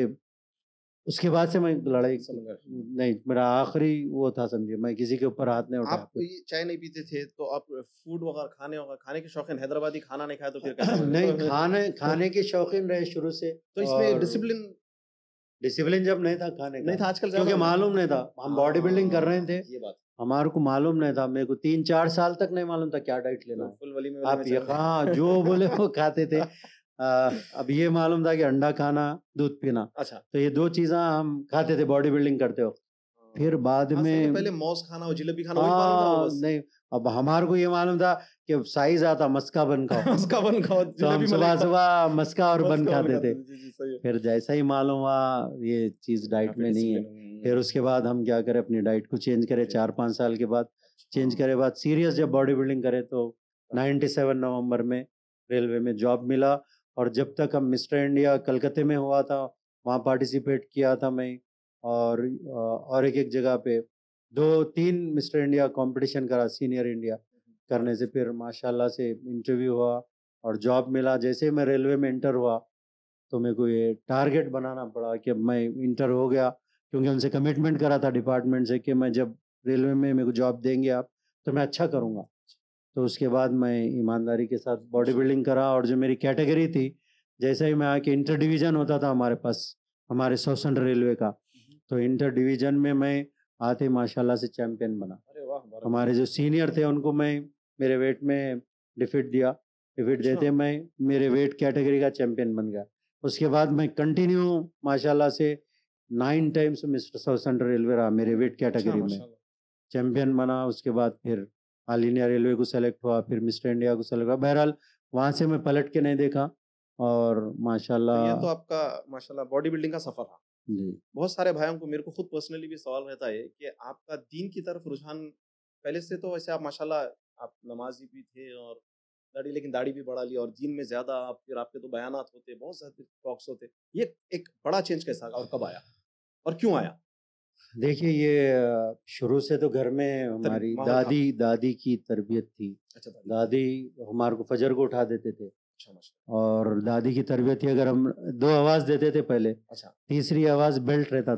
उसके बाद से मैं लड़ाई समझ गया। नहीं, मेरा आखिरी वो था समझिए, मैं किसी के ऊपर हाथ नहीं आप उठाया। ये चाय नहीं पीते थे तो आप फूड वगैरह खाने वगैरह खाने के शौकीन, हैदराबादी खाना नहीं खाया तो फिर कैसे? नहीं, खाने खाने के शौकीन रहे शुरू से। तो इसमें डिसिप्लिन डिसिप्लिन जब नहीं था खाने का, नहीं था आजकल क्योंकि ज्यादा। मालूम नहीं था, हम बॉडी बिल्डिंग कर रहे थे, ये बात हमारे को मालूम नहीं था। मेरे को तीन चार साल तक नहीं मालूम था क्या डाइट लेना है। फुल वली में आप ये हाँ जो बोले वो खाते थे। आ, अब ये मालूम था कि अंडा खाना, दूध पीना, अच्छा। तो ये दो चीज़ें हम खाते थे बॉडी बिल्डिंग करते हो। फिर बाद हाँ, सही है, में पहले मौज खाना और जलेबी खाना वही मालूम था वो हाँ बस। नहीं, अब हमारे को ये मालूम था कि साइज आता मस्का बन खाओ उसका बन खाओ, तो हम जलेबी सुबह मलाई खाओ। सुबह मस्का और बन मस्का बन खाते थे। जी, जी, सही है। फिर जैसा ही मालूम हुआ ये चीज़ डाइट काफी में नहीं है। discipline, फिर उसके बाद हम क्या करें, अपनी डाइट को चेंज करें। Change चार पाँच साल के बाद चेंज करे बाद सीरियस जब बॉडी बिल्डिंग करे तो सत्तानवे नवंबर में रेलवे में जॉब मिला। और जब तक हम मिस्टर इंडिया कलकत्ते में हुआ था वहाँ पार्टिसिपेट किया था मैं। और और एक एक जगह पे दो तीन मिस्टर इंडिया कंपटीशन करा, सीनियर इंडिया करने से फिर माशाल्लाह से इंटरव्यू हुआ और जॉब मिला। जैसे ही मैं रेलवे में इंटर हुआ तो मेरे को ये टारगेट बनाना पड़ा कि अब मैं इंटर हो गया, क्योंकि उनसे कमिटमेंट करा था डिपार्टमेंट से कि मैं जब रेलवे में मेरे को जॉब देंगे आप तो मैं अच्छा करूँगा। तो उसके बाद मैं ईमानदारी के साथ बॉडी बिल्डिंग करा। और जो मेरी कैटेगरी थी, जैसे ही मैं आके इंटर डिवीज़न होता था हमारे पास, हमारे सोसन रेलवे का, तो इंटर डिवीज़न में मैं आते ही माशाल्लाह से चैम्पियन बना। अरे वाह, बराबर। हमारे जो सीनियर थे उनको मैं मेरे वेट में डिफीट दिया, डिफीट अच्छा। देते मैं मेरे वेट कैटेगरी का चैम्पियन बन गया। उसके बाद मैं कंटिन्यू माशाल्लाह से nine times mister south central railway रहा मेरे वेट अच्छा, कैटेगरी में, माशाल्लाह। चैम्पियन बना। उसके बाद फिर ऑल इंडिया रेलवे को सेलेक्ट हुआ, फिर मिस्टर इंडिया को सेलेक्ट हुआ। बहरहाल वहाँ से मैं पलट के नहीं देखा और तो माशाल्लाह ये तो आपका माशाल्लाह बॉडी बिल्डिंग का सफर था। जी। बहुत सारे भाइयों को, मेरे को खुद पर्सनली भी सवाल रहता है कि आपका दीन की तरफ रुझान पहले से तो वैसे आप माशाल्लाह आप नमाजी भी थे और दाढ़ी, लेकिन दाढ़ी भी बढ़ा ली और दीन में ज्यादा आप, फिर आपके तो बयानात होते, बहुत सारे टॉक्स होते, ये एक बड़ा चेंज कैसा और कब आया और क्यों आया? देखिए ये शुरू से तो घर में हमारी माहौल था। दादी दादी की तरबियत थी। अच्छा, दादी। दादी हमारे को फजर को उठा देते थे अच्छा, माशाल्लाह। और दादी की तरबियत थी, अगर हम दो आवाज़ देते थे पहले, अच्छा। तीसरी आवाज़ बेल्ट रहता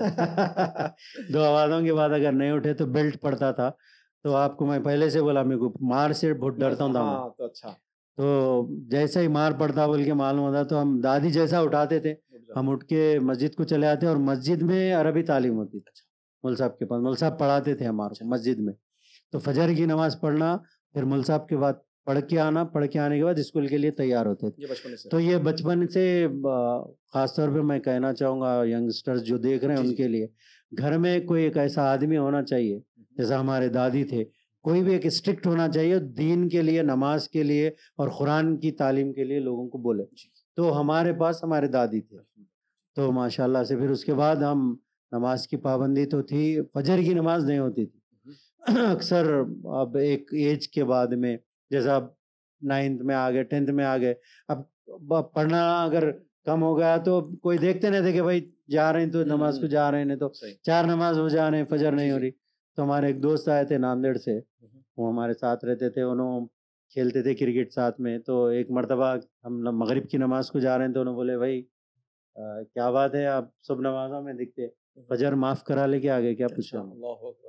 था दो आवाज़ों के बाद अगर नहीं उठे तो बेल्ट पड़ता था। तो आपको मैं पहले से बोला, मेरे को मार से बहुत डरता था मैं। हाँ, तो अच्छा। तो जैसे ही मार पड़ता बोल के मालूम होता तो हम दादी जैसा उठाते थे, हम उठ के मस्जिद को चले आते और मस्जिद में अरबी तालीम होती थी मुल साहब के पास। मुल साहब पढ़ाते थे हमारे को मस्जिद में। तो फजर की नमाज़ पढ़ना, फिर मुल साहब के बाद पढ़ के आना, पढ़ के आने के बाद स्कूल के लिए तैयार होते थे। ये बचपन से। तो ये बचपन से ख़ास तौर पे मैं कहना चाहूँगा यंगस्टर्स जो देख रहे हैं जी, जी। उनके लिए, घर में कोई एक ऐसा आदमी होना चाहिए जैसा हमारे दादी थे। कोई भी एक स्ट्रिक्ट होना चाहिए दीन के लिए, नमाज के लिए और कुरान की तालीम के लिए लोगों को बोले। तो हमारे पास हमारे दादी थे। तो माशाल्लाह से फिर उसके बाद हम, नमाज की पाबंदी तो थी, फजर की नमाज नहीं होती थी अक्सर। अब एक एज के बाद में, जैसा अब नाइन्थ में आ गए, टेंथ में आ गए, अब ब- पढ़ना अगर कम हो गया तो कोई देखते नहीं थे कि भाई जा रहे हैं तो नमाज को जा रहे हैं, नहीं तो सही। चार नमाज हो जा रहे हैं, फजर नहीं जी, हो जी। रही। तो हमारे एक दोस्त आए थे नांदेड़ से, वो हमारे साथ रहते थे, उन्होंने खेलते थे क्रिकेट साथ में। तो एक मर्तबा हम न- मगरिब की नमाज को जा रहे हैं तो उन्होंने बोले भाई अ, क्या बात है आप सब नमाजों में दिखते, फजर माफ़ करा लेके आ गए, क्या अच्छा, पूछा? अल्लाहु अकबर।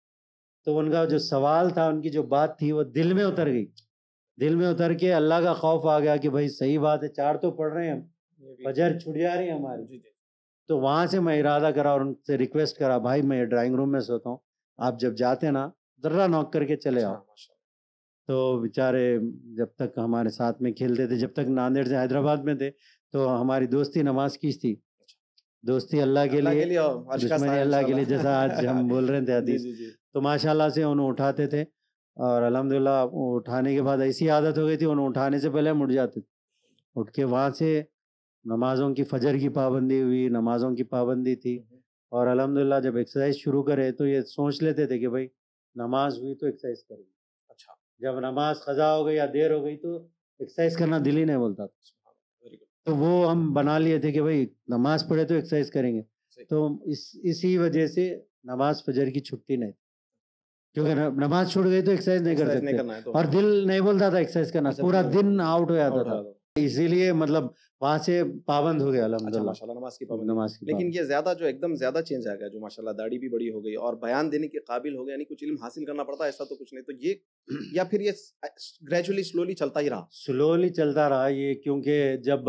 तो उनका जो सवाल था, उनकी जो बात थी, वो दिल में उतर गई। दिल में उतर के अल्लाह का खौफ आ गया कि भाई सही बात है, चार तो पढ़ रहे हैं हम, ये भी फजर छूट जा रही है हमारी। जी, जी। तो वहाँ से मैं इरादा करा और उनसे रिक्वेस्ट करा, भाई मैं ड्राइंग रूम में सोता हूँ, आप जब जाते ना ज़रा नॉक करके चले अच्छा, आओ। माशाल्लाह। तो बेचारे जब तक हमारे साथ में खेलते थे, जब तक नांदेड़ से हैदराबाद में थे, तो हमारी दोस्ती नमाज की थी। दोस्ती अल्लाह के अल्लाह लिए, के लिए और अर्श का दुश्मनी साया अल्लाह के लिए, इंशाल्लाह। जैसा आज हम बोल रहे थे जी, हदीस। जी, जी। तो माशाल्लाह से उन्हें उठाते थे और अल्हम्दुलिल्लाह वो उठाने के बाद ऐसी आदत हो गई थी, उन्हें उठाने से पहले हम उठ जाते थे। उठ के वहाँ से नमाज़ों की, फजर की पाबंदी हुई, नमाज़ों की पाबंदी थी। हुँ, हुँ। और अल्हम्दुलिल्लाह जब एक्सरसाइज शुरू करे तो ये सोच लेते थे कि भाई नमाज हुई तो एक्सरसाइज करेंगे। अच्छा, जब नमाज क़ज़ा हो गई या देर हो गई तो एक्सरसाइज करना दिल ही नहीं बोलता था। सुभान अल्लाह, वेरी गुड। तो वो हम बना लिए थे कि भाई नमाज पढ़े तो एक्सरसाइज करेंगे। सही। तो इस इसी वजह से नमाज फजर की छुट्टी नहीं, क्योंकि न- नमाज छूट गई तो एक्सरसाइज नहीं कर एक्सरसाइज नहीं सकते करना है तो और दिल नहीं बोलता था एक्सरसाइज करना, अच्छा, पूरा दिल- दिन आउट हो जाता आउट हो था। जाता था। इसीलिए मतलब वहाँ से पाबंद हो गया अच्छा, अल्हम्दुलिल्लाह माशाल्लाह नमाज की पाबंदी। नमाज की लेकिन पाबंदी। ये ज़्यादा जो एकदम ज़्यादा चेंज आ गया, जो माशाल्लाह दाढ़ी भी बड़ी हो गई और बयान देने के काबिल हो गया, यानी कुछ इल्म हासिल करना पड़ता है, ऐसा तो कुछ नहीं। तो ये या फिर ये ग्रेजुअली स्लोली चलता ही रहा? स्लोली चलता रहा ये, क्योंकि जब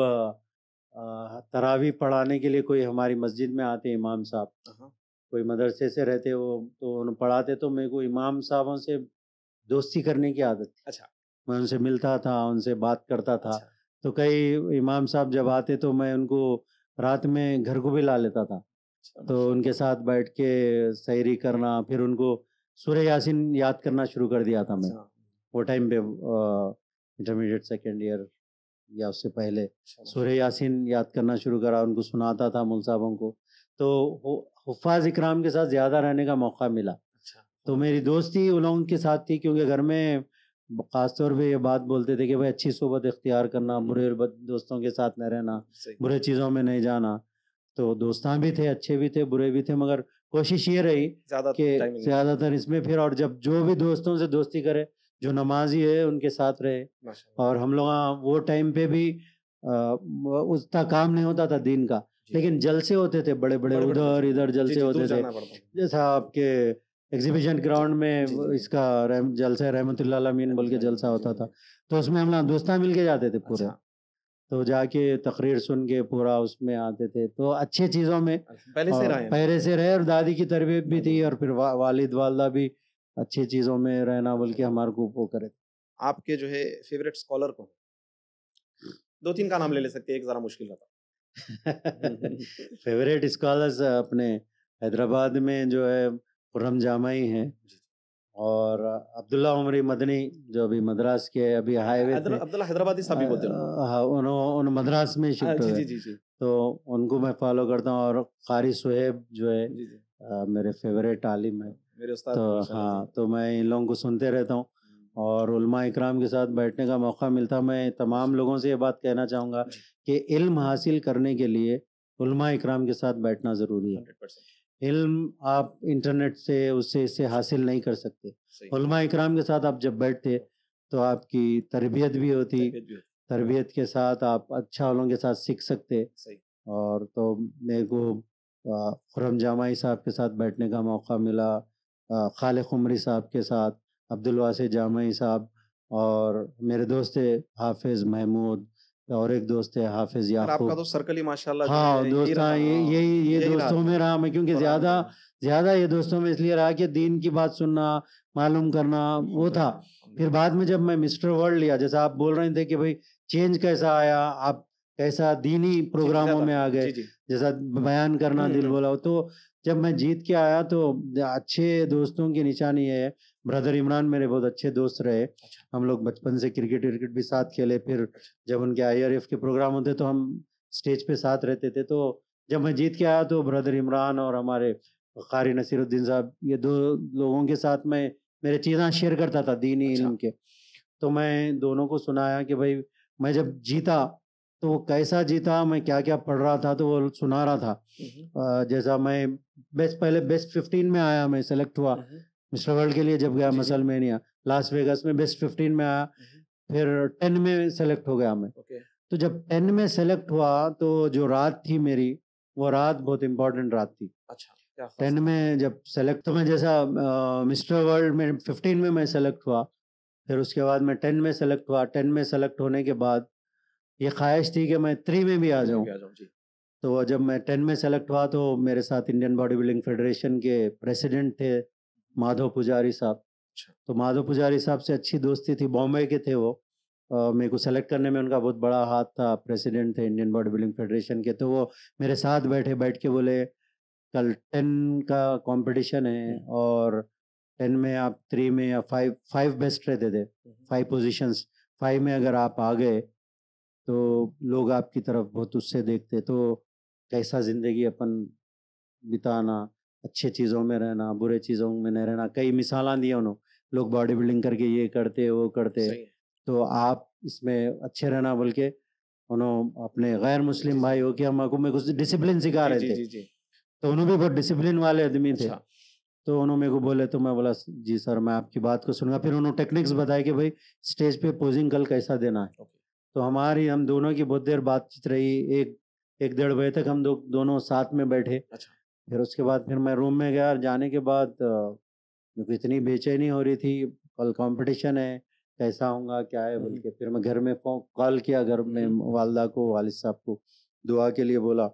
अ, तरावी पढ़ाने के लिए कोई हमारी मस्जिद में आते इमाम साहब, हाँ, कोई मदरसे से रहते वो, तो उन्हें पढ़ाते, तो मेरे को इमाम साहबों से दोस्ती करने की आदत थी। अच्छा, मैं उनसे मिलता था, उनसे बात करता था। अच्छा, तो कई इमाम साहब जब आते तो मैं उनको रात में घर को भी ला लेता था। अच्छा, तो उनके साथ बैठ के सैरी करना, फिर उनको सूरह यासीन याद करना शुरू कर दिया था मैं। अच्छा, वो टाइम पे इंटरमीडिएट सेकेंड ईयर या उससे पहले अच्छा, सूरह यासीन याद करना शुरू करा, उनको सुनाता था मुल साहबों को। तो हुफ़ाज़ इकराम के साथ ज़्यादा रहने का मौका मिला। अच्छा, तो मेरी दोस्ती उन लोगों के साथ थी, क्योंकि घर में ख़ास तौर पे ये बात बोलते थे कि भाई अच्छी सोबत इख्तियार करना, बुरे बद दोस्तों के साथ न रहना, सही। बुरे चीज़ों में नहीं जाना। तो दोस्तान भी थे, अच्छे भी थे, बुरे भी थे, मगर कोशिश ये रही ज़्यादा कि टाइम नहीं। ज़्यादातर इसमें फिर, और जब जो भी दोस्तों से दोस्ती करे, जो नमाज़ी है उनके साथ रहे। माशाल्लाह। और हम लोग वहाँ वो टाइम पे भी अ, वो उतना काम नहीं होता था दीन का, जी। लेकिन जलसे होते थे बड़े बड़े, बड़े-बड़े उधर जलसे। इधर जी, जलसे जी, दूर होते थे। जाना पड़ता था। जैसा आपके एग्जीबिशन ग्राउंड में जी, जी, वो जी। इसका रहम जलसा रहमतुल्लाह अलमीन बोल के जलसा होता जी, था, जी। तो उसमें हम लोग दोस्तान मिल के जाते थे पूरे। अच्छा, तो जाके तकरीर सुन के पूरा उसमें आते थे, तो अच्छी चीज़ों में पहले से और रहे हैं। पहले से रहे, और दादी की तरबियत भी थी, और फिर वा, वालिद वालदा भी अच्छी चीज़ों में रहना बोल के हमारे को वो करे। आपके जो है फेवरेट स्कॉलर कौन? दो तीन का नाम ले ले सकते हैं, एक ज़रा मुश्किल रहता। फेवरेट स्कॉलर्स अपने हैदराबाद में जो है खुर्रम जामाई हैं, जी। और अब्दुल्ला उमरी मदनी जो अभी मद्रास के अभी हाईवे अब्दुल थे, अब्दुल्ला हैदराबादी साहब भी बोलते हैं उनको। हाँ उन्होंने उन मद्रास में हाँ, शिफ्ट हो जी, गए, जी, जी, जी। तो उनको मैं फॉलो करता हूँ। और कारी सुहेब जो है जी, जी। अ, मेरे फेवरेट आलिम है। मेरे उस्ताद तो हैं माशाल्लाह हाँ, जी। तो मैं इन लोगों को सुनते रहता हूँ, और उलमा इकराम के साथ बैठने का मौका मिलता। मैं तमाम लोगों से ये बात कहना चाहूँगा जी, कि इल्म हासिल करने के लिए उलमा इकराम के साथ बैठना ज़रूरी है। हंड्रेड परसेंट इल्म आप इंटरनेट से उससे इससे हासिल नहीं कर सकते। सही। उलमा इकराम के साथ आप जब बैठते तो आपकी तरबियत भी होती, तरबियत भी होती। तरबियत के साथ आप अच्छा वालों के साथ सीख सकते। सही। और तो मेरे को अ, खुर्रम जामाई साहब के साथ बैठने का मौका मिला, अ, खालिक उमरी साहब के साथ, अब्दुल वासी जामाई साहब, और मेरे दोस्त थे हाफिज़ महमूद, और एक दोस्त है हाफिज़ यार आपका याकूब। तो सर्कल ही माशाल्लाह जो हाँ, है दोस्त यही रहा। हाँ, ये हाँ, यही ये यही रहा दोस्तों में रहा मैं, क्योंकि कुरान ज़्यादा में। ज़्यादा ये दोस्तों में इसलिए रहा कि दीन की बात सुनना, मालूम करना वो था। फिर बाद में जब मैं मिस्टर वर्ल्ड लिया, जैसा आप बोल रहे थे कि भाई चेंज कैसा आया, आप कैसा दीनी प्रोग्रामों में आ गए, जी, जी। जैसा बयान करना हम्म, दिल हम्म। बोला, तो जब मैं जीत के आया तो अच्छे दोस्तों की निशानी है। ब्रदर इमरान मेरे बहुत अच्छे दोस्त रहे, हम लोग बचपन से क्रिकेट विकेट भी साथ खेले। फिर जब उनके आई आर एफ के प्रोग्राम होते तो हम स्टेज पे साथ रहते थे। तो जब मैं जीत के आया तो ब्रदर इमरान और हमारे कारी नसीरुद्दीन साहब, ये दो लोगों के साथ मैं मेरे चीज़ें शेयर करता था दीनी अच्छा। इल्म के। तो मैं दोनों को सुनाया कि भाई मैं जब जीता तो वो कैसा जीता, मैं क्या क्या पढ़ रहा था, तो वो सुना रहा था। हम्म, अ, जैसा मैं बेस्ट पहले बेस्ट फिफ्टीन में आया, मैं सेलेक्ट हुआ हम्म, मिस्टर वर्ल्ड के लिए। जब गया जी, जी। मसलमेनिया लास वेगास में बेस्ट फिफ्टीन में आया, फिर टेन में सेलेक्ट हो गया मैं। ओके। तो जब टेन में सेलेक्ट हुआ तो जो रात थी मेरी वो रात बहुत इम्पोर्टेंट रात थी। अच्छा, क्या खास टेन था? में जब सेलेक्ट, तो मैं जैसा मिस्टर वर्ल्ड में फिफ्टीन में मैं सेलेक्ट हुआ, फिर उसके बाद मैं टेन में सेलेक्ट हुआ। टेन में सेलेक्ट होने के बाद ये ख्वाहिश थी कि मैं थ्री में भी आ मैं जाऊं। भी आ जाऊं जी। तो जब मैं टेन में सेलेक्ट हुआ तो मेरे साथ इंडियन बॉडी बिल्डिंग फेडरेशन के प्रेसिडेंट थे माधव पुजारी साहब। अच्छा। तो माधव पुजारी साहब से अच्छी दोस्ती थी, बॉम्बे के थे वो। अ, मेरे को सेलेक्ट करने में उनका बहुत बड़ा हाथ था, प्रेसिडेंट थे इंडियन बॉडी बिल्डिंग फेडरेशन के। तो वो मेरे साथ बैठे बैठ के बोले कल टेन का कंपटीशन है और टेन में आप थ्री में या फाइव फाइव बेस्ट रहते थे, फाइव पोजीशंस, फाइव में अगर आप आ गए तो लोग आपकी तरफ बहुत उससे देखते। तो कैसा ज़िंदगी अपन बिताना, अच्छे चीज़ों में रहना, बुरे चीज़ों में नहीं रहना, कई मिसालां दी उन्होंने। लोग बॉडी बिल्डिंग करके ये करते वो करते, सही है। तो आप इसमें अच्छे रहना बोल के उन्होंने अपने गैर मुस्लिम भाई हो के हमको में कुछ डिसिप्लिन सिखा रहे जी थे। जी जी। तो उन्होंने भी बहुत डिसिप्लिन वाले आदमी थे। अच्छा। तो उन्होंने मेरे को बोले, तो मैं बोला जी सर मैं आपकी बात को सुनूंगा। फिर उन्होंने टेक्निक्स बताए कि भाई स्टेज पे पोजिंग कल कैसा देना है। ओके। तो हमारी हम दोनों की बहुत देर बातचीत रही, एक एक डेढ़ बजे तक हम दो, दोनों साथ में बैठे। अच्छा। फिर उसके बाद फिर मैं रूम में गया और जाने के बाद अ, मेरे को इतनी बेचैनी हो रही थी, कल कंपटीशन है कैसा होगा क्या है बोल के। फिर मैं घर में फोन कॉल किया, घर में वालदा को, वालिद साहब को दुआ के लिए बोला।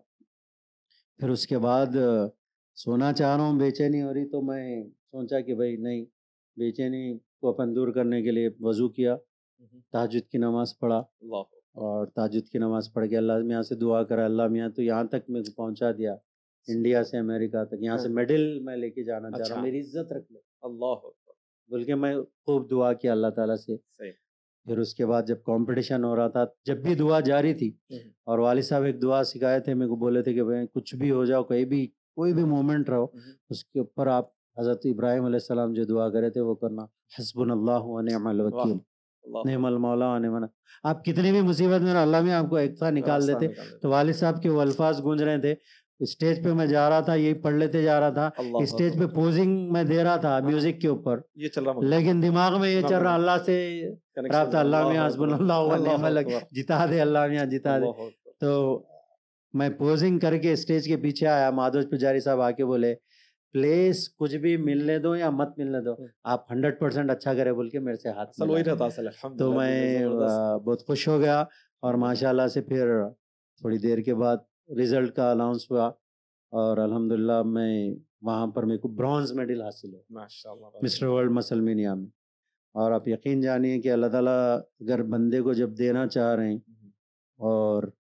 फिर उसके बाद अ, सोना चाह रहा हूँ, बेचैनी हो रही, तो मैं सोचा कि भाई नहीं, बेचैनी को अपन दूर करने के लिए वज़ू किया, ताजुद की नमाज़ पढ़ा अल्लाह। और ताजुद की नमाज़ पढ़ के अल्लाह मियाँ से दुआ करा, अल्लाह मियाँ तो यहाँ तक मेरे को पहुँचा दिया, इंडिया से अमेरिका तक, यहाँ से हाँ। मेडल मैं लेके जाना चाह रहा अच्छा। हूँ, मेरी इज्जत रख ले अल्लाह बोल के मैं खूब दुआ किया अल्लाह ताला से। सही। फिर उसके बाद जब कंपटीशन हो रहा था, जब भी दुआ जारी थी, और वालिद साहब एक दुआ सिखाए थे मेरे को, बोले थे कि भाई कुछ भी हो जाओ, कहीं भी कोई भी मोमेंट रहो, उसके ऊपर आप हज़रत इब्राहिम अलैहिस्सलाम जो दुआ करे थे वो करना, हस्बुनल्लाहु व निअमल वकील, निअमल मौला व निअमल। आप कितनी भी मुसीबत में अल्लाह में आपको एक सा निकाल देते। तो वालिद साहब के वो अल्फाज गूंज रहे थे। स्टेज पे मैं जा रहा था, यही पढ़ लेते जा रहा था, स्टेज पे पोजिंग मैं दे रहा था म्यूजिक के ऊपर, ये चल रहा, लेकिन दिमाग में ये चल रहा अल्लाह से राब्ता, अल्लाह मियाँ हस्बुनल्लाहु व निअमल वकील, जिता दे अल्लाह मियाँ जिता दे। तो मैं पोजिंग करके स्टेज के पीछे आया, माधव पुजारी साहब आके बोले प्लेस कुछ भी मिलने दो या मत मिलने दो, आप हंड्रेड परसेंट अच्छा करे बोल के मेरे से हाथ असल वही रहता मिलाए। असल। तो मैं आ, बहुत खुश हो गया और माशाल्लाह से फिर थोड़ी देर के बाद रिजल्ट का अनाउंस हुआ और अल्हम्दुलिल्लाह मैं वहाँ पर मेरे को ब्रॉन्ज मेडल हासिल हुआ माशाल्लाह मिस्टर वर्ल्ड मसलमिनिया में। और आप यकीन जानिए कि अल्लाह ताला अगर बंदे को जब देना चाह रहे हैं, और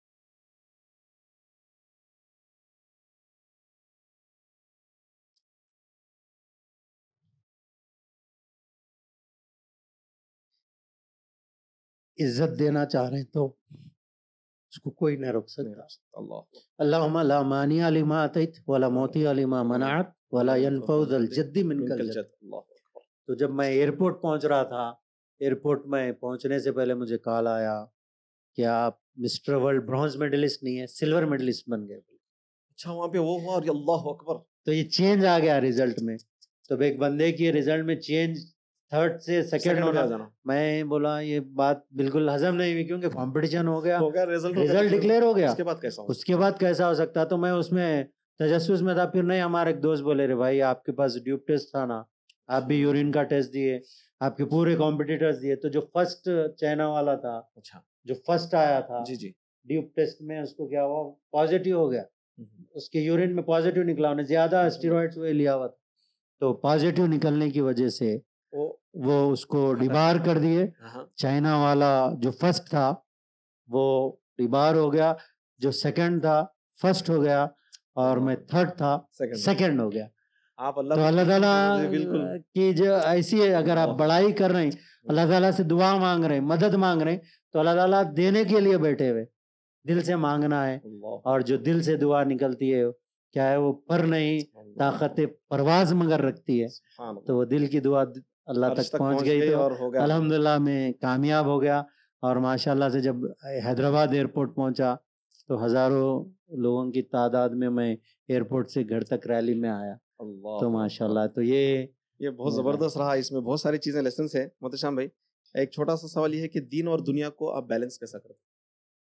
इज्जत देना चाह रहे हैं तो उसको कोई नहीं रोक सकता। अल्लाह अल्लाहुम्मा ला मानिया लिमा अतैत वला मोतिया लिमा मनाअत वला यनफउ ज़ल जद्दी मिनकल जद्द। तो जब मैं एयरपोर्ट पहुंच रहा था, एयरपोर्ट में पहुंचने से पहले मुझे कॉल आया कि आप मिस्टर वर्ल्ड ब्रॉन्ज मेडलिस्ट नहीं है, सिल्वर मेडलिस्ट बन गए। अच्छा, वहाँ पे वो हुआ, अल्लाह अकबर। तो ये चेंज आ गया रिजल्ट में। तो एक बंदे की रिजल्ट में चेंज थर्ड से सेकंड होना, मैं बोला ये बात बिल्कुल हजम नहीं हुई, क्योंकि कंपटीशन हो गया, हो गया, रिजल्ट रिजल्ट डिक्लेयर हो गया, उसके बाद कैसा हो उसके बाद कैसा हो सकता। तो मैं उसमें तजस्सुस में था। फिर नहीं, हमारे एक दोस्त बोले रे भाई आपके पास ड्यूब टेस्ट था ना, आप भी यूरिन का टेस्ट दिए, आपके पूरे कॉम्पिटिटर्स दिए। तो जो फर्स्ट चाइना वाला था, अच्छा, जो फर्स्ट आया था जी जी ड्यूब टेस्ट में, उसको क्या हुआ, पॉजिटिव हो गया, उसके यूरिन में पॉजिटिव निकला, उन्हें ज्यादा स्टेरॉइड्स वो लिया हुआ था। तो पॉजिटिव निकलने की वजह से वो वो उसको डिबार कर दिए। चाइना वाला जो फर्स्ट था वो डिबार हो गया, जो सेकंड था फर्स्ट हो गया, और मैं थर्ड था सेकंड हो गया। आप अल्लाह तो अल्लाह ताला बिल्कुल की जो ऐसी है, अगर आप बड़ाई कर रहे हैं, अल्लाह ताला से दुआ मांग रहे हैं, मदद मांग रहे हैं, तो अल्लाह ताला देने के लिए बैठे हुए। दिल से मांगना है, और जो दिल से दुआ निकलती है क्या है, वो पर नहीं ताकत परवाज मगर रखती है। तो वो दिल की दुआ अल्लाह तक पहुंच गई, तो अल्हम्दुलिल्लाह मैं कामयाब हो गया। और माशाल्लाह से जब हैदराबाद एयरपोर्ट पहुंचा तो हज़ारों लोगों की तादाद में मैं एयरपोर्ट से घर तक रैली में आया। तो माशाल्लाह, तो ये ये बहुत ज़बरदस्त रहा। इसमें बहुत सारी चीज़ें लेसन है। मोहतरम भाई, एक छोटा सा सवाल ये है कि दीन और दुनिया को आप बैलेंस कैसा करते हैं?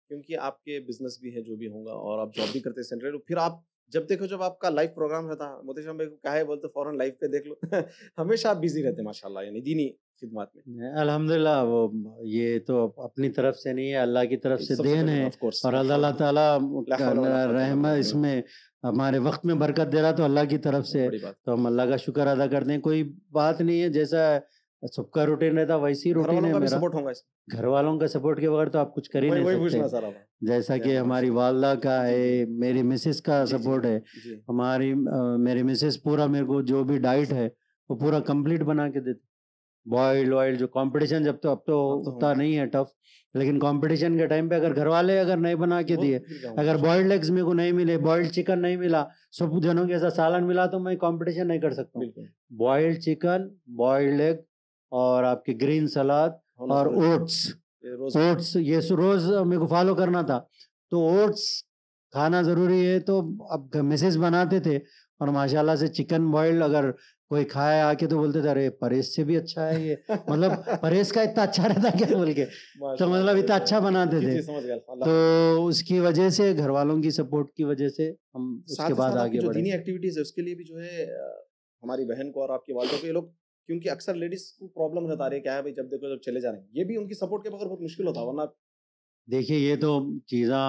क्योंकि आपके बिजनेस भी है जो भी होगा और आप जॉब भी करते हैं सेंट्रल, फिर आप जब देखो जब आपका लाइव प्रोग्राम रहता है मोहतरम भाई को कहा है बोलते फौरन लाइव पे देख लो हमेशा आप बिजी रहते हैं माशाल्लाह, यानी दीनी खिदमत में। अल्हम्दुलिल्लाह, वो ये तो अपनी तरफ से नहीं है, अल्लाह की तरफ से सबसे देन पहले है। ऑफ कोर्स और अल्लाह ताला ला हौला वला कुव्वता इल्ला रहमत बिल्लाह। इसमें हमारे वक्त में बरकत दे रहा तो अल्लाह की तरफ से है। बड़ी बात। तो हम अल्लाह का शुक्र अदा करते हैं। कोई बात नहीं है, जैसा सबका रूटीन रहता वैसी घर रूटीन वालों है का भी मेरा। सपोर्ट होगा इसमें। घर वालों का सपोर्ट के बगैर तो आप कुछ कर ही वही नहीं वही सकते। पूछना सारा जैसा कि जी, हमारी वालदा का जी, है, जी। मेरी मिसेस का जी, जी, सपोर्ट है, जी हमारी अ, मेरी मिसेस पूरा मेरे को जो भी डाइट है वो पूरा कंप्लीट बना के देती। बॉइल्ड ऑयल जो कंपटीशन, जब तो अब तो अब तो उतना हम नहीं है टफ, लेकिन कंपटीशन के टाइम पे अगर घर वाले अगर नहीं बना के वो दिए, फिर क्या अगर होगा? बॉइल्ड एग्स मेरे को नहीं मिले, बॉइल्ड चिकन नहीं मिला, सब जनों के ऐसा सालन मिला तो मैं कंपटीशन नहीं कर सकता हूँ। बिल्कुल बॉइल्ड चिकन, बॉइल्ड एग और आपकी ग्रीन सलाद होना और जरूरी है। ओट्स। ये रोज ओट्स ये सु- रोज मेरे को फॉलो करना था, तो ओट्स खाना जरूरी है। तो अब मिसेस बनाते थे और माशाल्लाह से चिकन बॉइल्ड अगर कोई खाए आके तो बोलते थे अरे परहेज से भी अच्छा है ये, मतलब परहेज का इतना अच्छा रहता क्या बोल के, तो मतलब इतना अच्छा बनाते जी, थे। जी, समझ गया अल्लाह। तो उसकी वजह से, घर वालों की सपोर्ट की वजह से हम साथ उसके ही बाद साथ आपकी आगे जो बढ़े। दीनी एक्टिविटीज है उसके लिए भी जो है अ, हमारी बहन को और आपकी वालिदा को, ये लोग क्योंकि अक्सर लेडीज को प्रॉब्लम रहता है क्या है भाई, जब देखो जब चले जा रहे हैं, ये भी उनकी सपोर्ट के बगैर बहुत मुश्किल होता है, वरना देखिए ये तो चीज़ा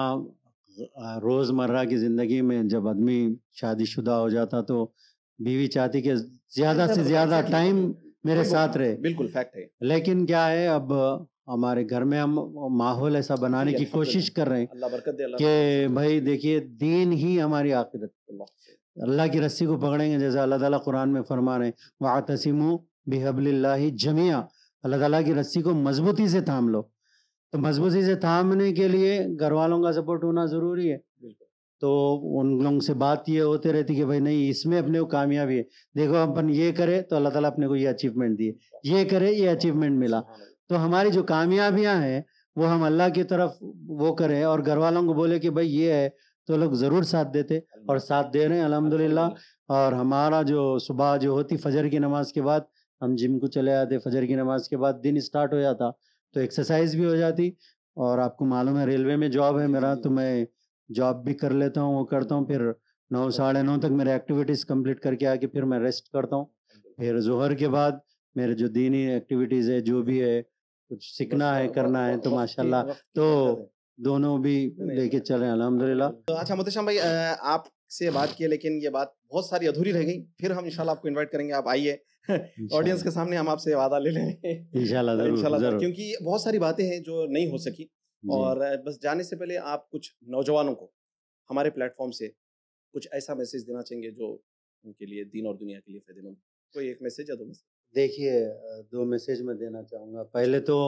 रोज़मर्रा की ज़िंदगी में जब आदमी शादीशुदा हो जाता तो बीवी चाहती कि ज़्यादा से ज़्यादा टाइम मेरे साथ रहे। बिल्कुल फैक्ट है। लेकिन क्या है, अब हमारे घर में हम माहौल ऐसा बनाने जी, की कोशिश कर रहे हैं अल्लाह बरकत दे, अल्लाह कि भाई देखिए दीन ही हमारी आखिरत, अल्लाह से। अल्लाह की रस्सी को पकड़ेंगे। जैसा अल्लाह ताला कुरान में फरमा रहे हैं, वातसिमू बिहब्लिल्लाहि जमिया, अल्लाह ताला की रस्सी को मजबूती से थाम लो। तो मजबूती से थामने के लिए घर वालों का सपोर्ट होना ज़रूरी है। बिल्कुल। तो उन लोगों से बात ये होते रहती कि भाई नहीं, इसमें अपने को कामयाबी है, देखो अपन ये करे तो अल्लाह ताला अपने को ये अचीवमेंट दिए, ये करे ये अचीवमेंट मिला। सुभान अल्लाह। तो हमारी जो कामयाबियां हैं वो हम अल्लाह की तरफ वो करें और घर वालों को बोले कि भाई ये है, तो लोग ज़रूर साथ देते और साथ दे रहे हैं अल्हम्दुलिल्लाह। और हमारा जो सुबह जो होती फजर की नमाज के बाद हम जिम को चले आते, फजर की नमाज के बाद दिन स्टार्ट हो जाता तो एक्सरसाइज भी हो जाती। और आपको मालूम है रेलवे में जॉब है मेरा, तो मैं जॉब भी कर लेता हूँ, वो करता हूँ, फिर नौ साढ़े नौ तक मेरे एक्टिविटीज़ कंप्लीट करके आके फिर मैं रेस्ट करता हूँ। फिर जोहर के बाद मेरे जो दीनी एक्टिविटीज़ है, जो भी है, कुछ सीखना है, करना है, तो माशाल्लाह तो दोनों भी लेके चले अल्हम्दुलिल्लाह। तो अच्छा मोहतरम भाई, अ, आपसे बात की लेकिन ये बात बहुत सारी अधूरी रह गई, फिर हम इंशाल्लाह आपको इनवाइट करेंगे, आप आइए ऑडियंस के सामने, हम आपसे वादा ले लेंगे इंशाल्लाह जरूर इंशाल्लाह, जरूर क्योंकि बहुत सारी बातें हैं जो नहीं हो सकी। जी। और बस जाने से पहले आप कुछ नौजवानों को हमारे प्लेटफॉर्म से कुछ ऐसा मैसेज देना चाहेंगे जो उनके लिए, दीन और दुनिया के लिए फायदेमंद, कोई एक मैसेज या दो मैसेज? देखिए अ, दो मैसेज मैं देना चाहूँगा। पहले तो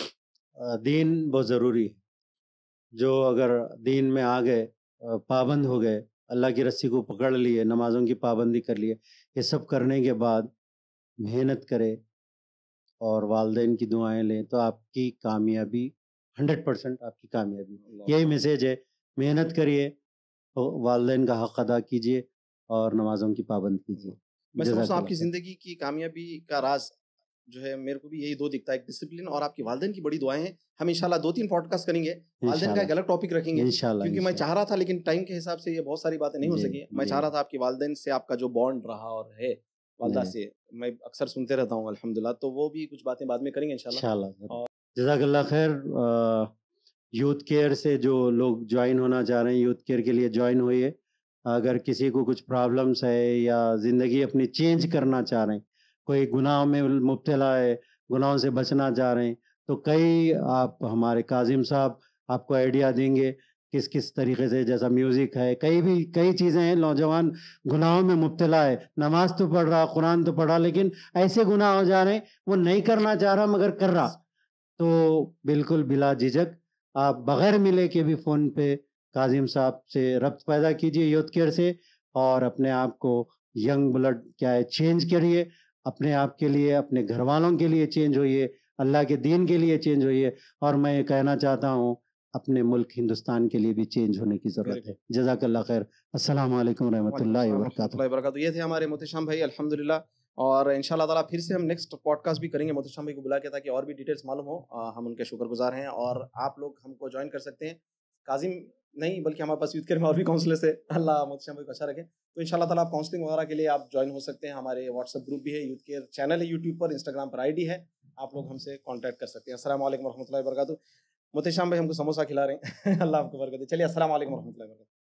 अ, दीन बहुत ज़रूरी है। जो अगर दीन में आ गए, अ, पाबंद हो गए, अल्लाह की रस्सी को पकड़ लिए, नमाज़ों की पाबंदी कर लिए, ये सब करने के बाद मेहनत करें और वालिदैन की दुआएं लें तो आपकी कामयाबी हंड्रेड परसेंट आपकी कामयाबी। यही मैसेज है, मेहनत करिए, तो वालिदैन का हक़ अदा कीजिए और नमाज़ों की पाबंद कीजिए। मैं समझता हूँ आपकी जज़ाकल्लाह खैर। ज़िंदगी की कामयाबी का राज जो है, मेरे को भी यही दो दिखता है, एक डिसिप्लिन और आपकी वालिदैन की बड़ी दुआएं हैं। हम इंशाल्लाह दो तीन पॉडकास्ट करेंगे, वालिदैन का एक इंशाल्लाह अलग टॉपिक रखेंगे, इंशाल्लाह क्योंकि मैं इंशाल्लाह। चाह रहा था लेकिन टाइम के हिसाब से ये बहुत सारी बातें नहीं हो जी, सकी। मैं जी। चाह रहा था आपकी वालिदैन से आपका जो बॉन्ड रहा और है वालिदा जी। से, मैं अक्सर सुनते रहता हूँ अल्हम्दुलिल्लाह, तो वो भी कुछ बातें बाद में करेंगे इंशाल्लाह। इंशाल्लाह ज़रूर। जज़ाकल्लाह खैर। अ, यूथ केयर से जो लोग ज्वाइन होना चाह रहे हैं, यूथ केयर के लिए ज्वाइन होइए। अगर किसी को कुछ प्रॉब्लम्स है या ज़िंदगी अपनी चेंज करना चाह रहे हैं, कोई गुनाह में मुब्तला है, गुनाहों से बचना चाह रहे हैं, तो कई आप हमारे काज़िम साहब आपको आइडिया देंगे किस किस तरीके से, जैसा म्यूज़िक है, कई भी कई चीज़ें हैं। नौजवान गुनाहों में मुब्तला है, नमाज तो पढ़ रहा, कुरान तो पढ़ा, लेकिन ऐसे गुनाह हो जा रहे हैं वो नहीं करना चाह रहा मगर कर रहा, तो बिल्कुल बिला झिझक आप बगैर मिले के भी फ़ोन पे काज़िम साहब से रब्त पैदा कीजिए यूथ केयर से, और अपने आप को यंग ब्लड क्या है चेंज करिए, अपने आप के लिए, अपने घर वालों के लिए चेंज होइए, अल्लाह के दीन के लिए चेंज होइए। और मैं ये कहना चाहता हूँ अपने मुल्क हिंदुस्तान के लिए भी चेंज होने की ज़रूरत है। जज़ाकल्लाह खैर। अस्सलाम वालेकुम रहमतुल्लाहि व बरकातुहू। रहमतुल्लाहि व बरकातुहू। ये थे हमारे मोहतरम भाई अल्हम्दुलिल्लाह, और इंशाल्लाह ताला फिर से हम नेक्स्ट पॉडकास्ट भी करेंगे मोहतरम भाई को बुला के, ताकि और भी डिटेल्स मालूम हो। अ, हम उनके शुक्रगुजार हैं और आप लोग हमको ज्वाइन कर सकते हैं काजिम नहीं बल्कि हमारे पास यूथ केयर में और भी काउंसलर्स है। अल्लाह मोहतशम भाई को अच्छा रखे। तो इंशाल्लाह ताला आप काउंसलिंग वगैरह के लिए आप ज्वाइन हो सकते हैं। हमारे व्हाट्सएप ग्रुप भी है, यूथ केयर चैनल है यूट्यूब पर, इंस्टाग्राम पर आईडी है, आप लोग हमसे कांटेक्ट कर सकते हैं। अस्सलाम वालेकुम रहमतुल्लाहि व बरकातहू। मोहतशम भाई हमको समोसा खिला रहे हैं। अल्लाह आपको बरकत दे। चलिए अस्सलाम वालेकुम रहमतुल्लाहि व बरकातहू।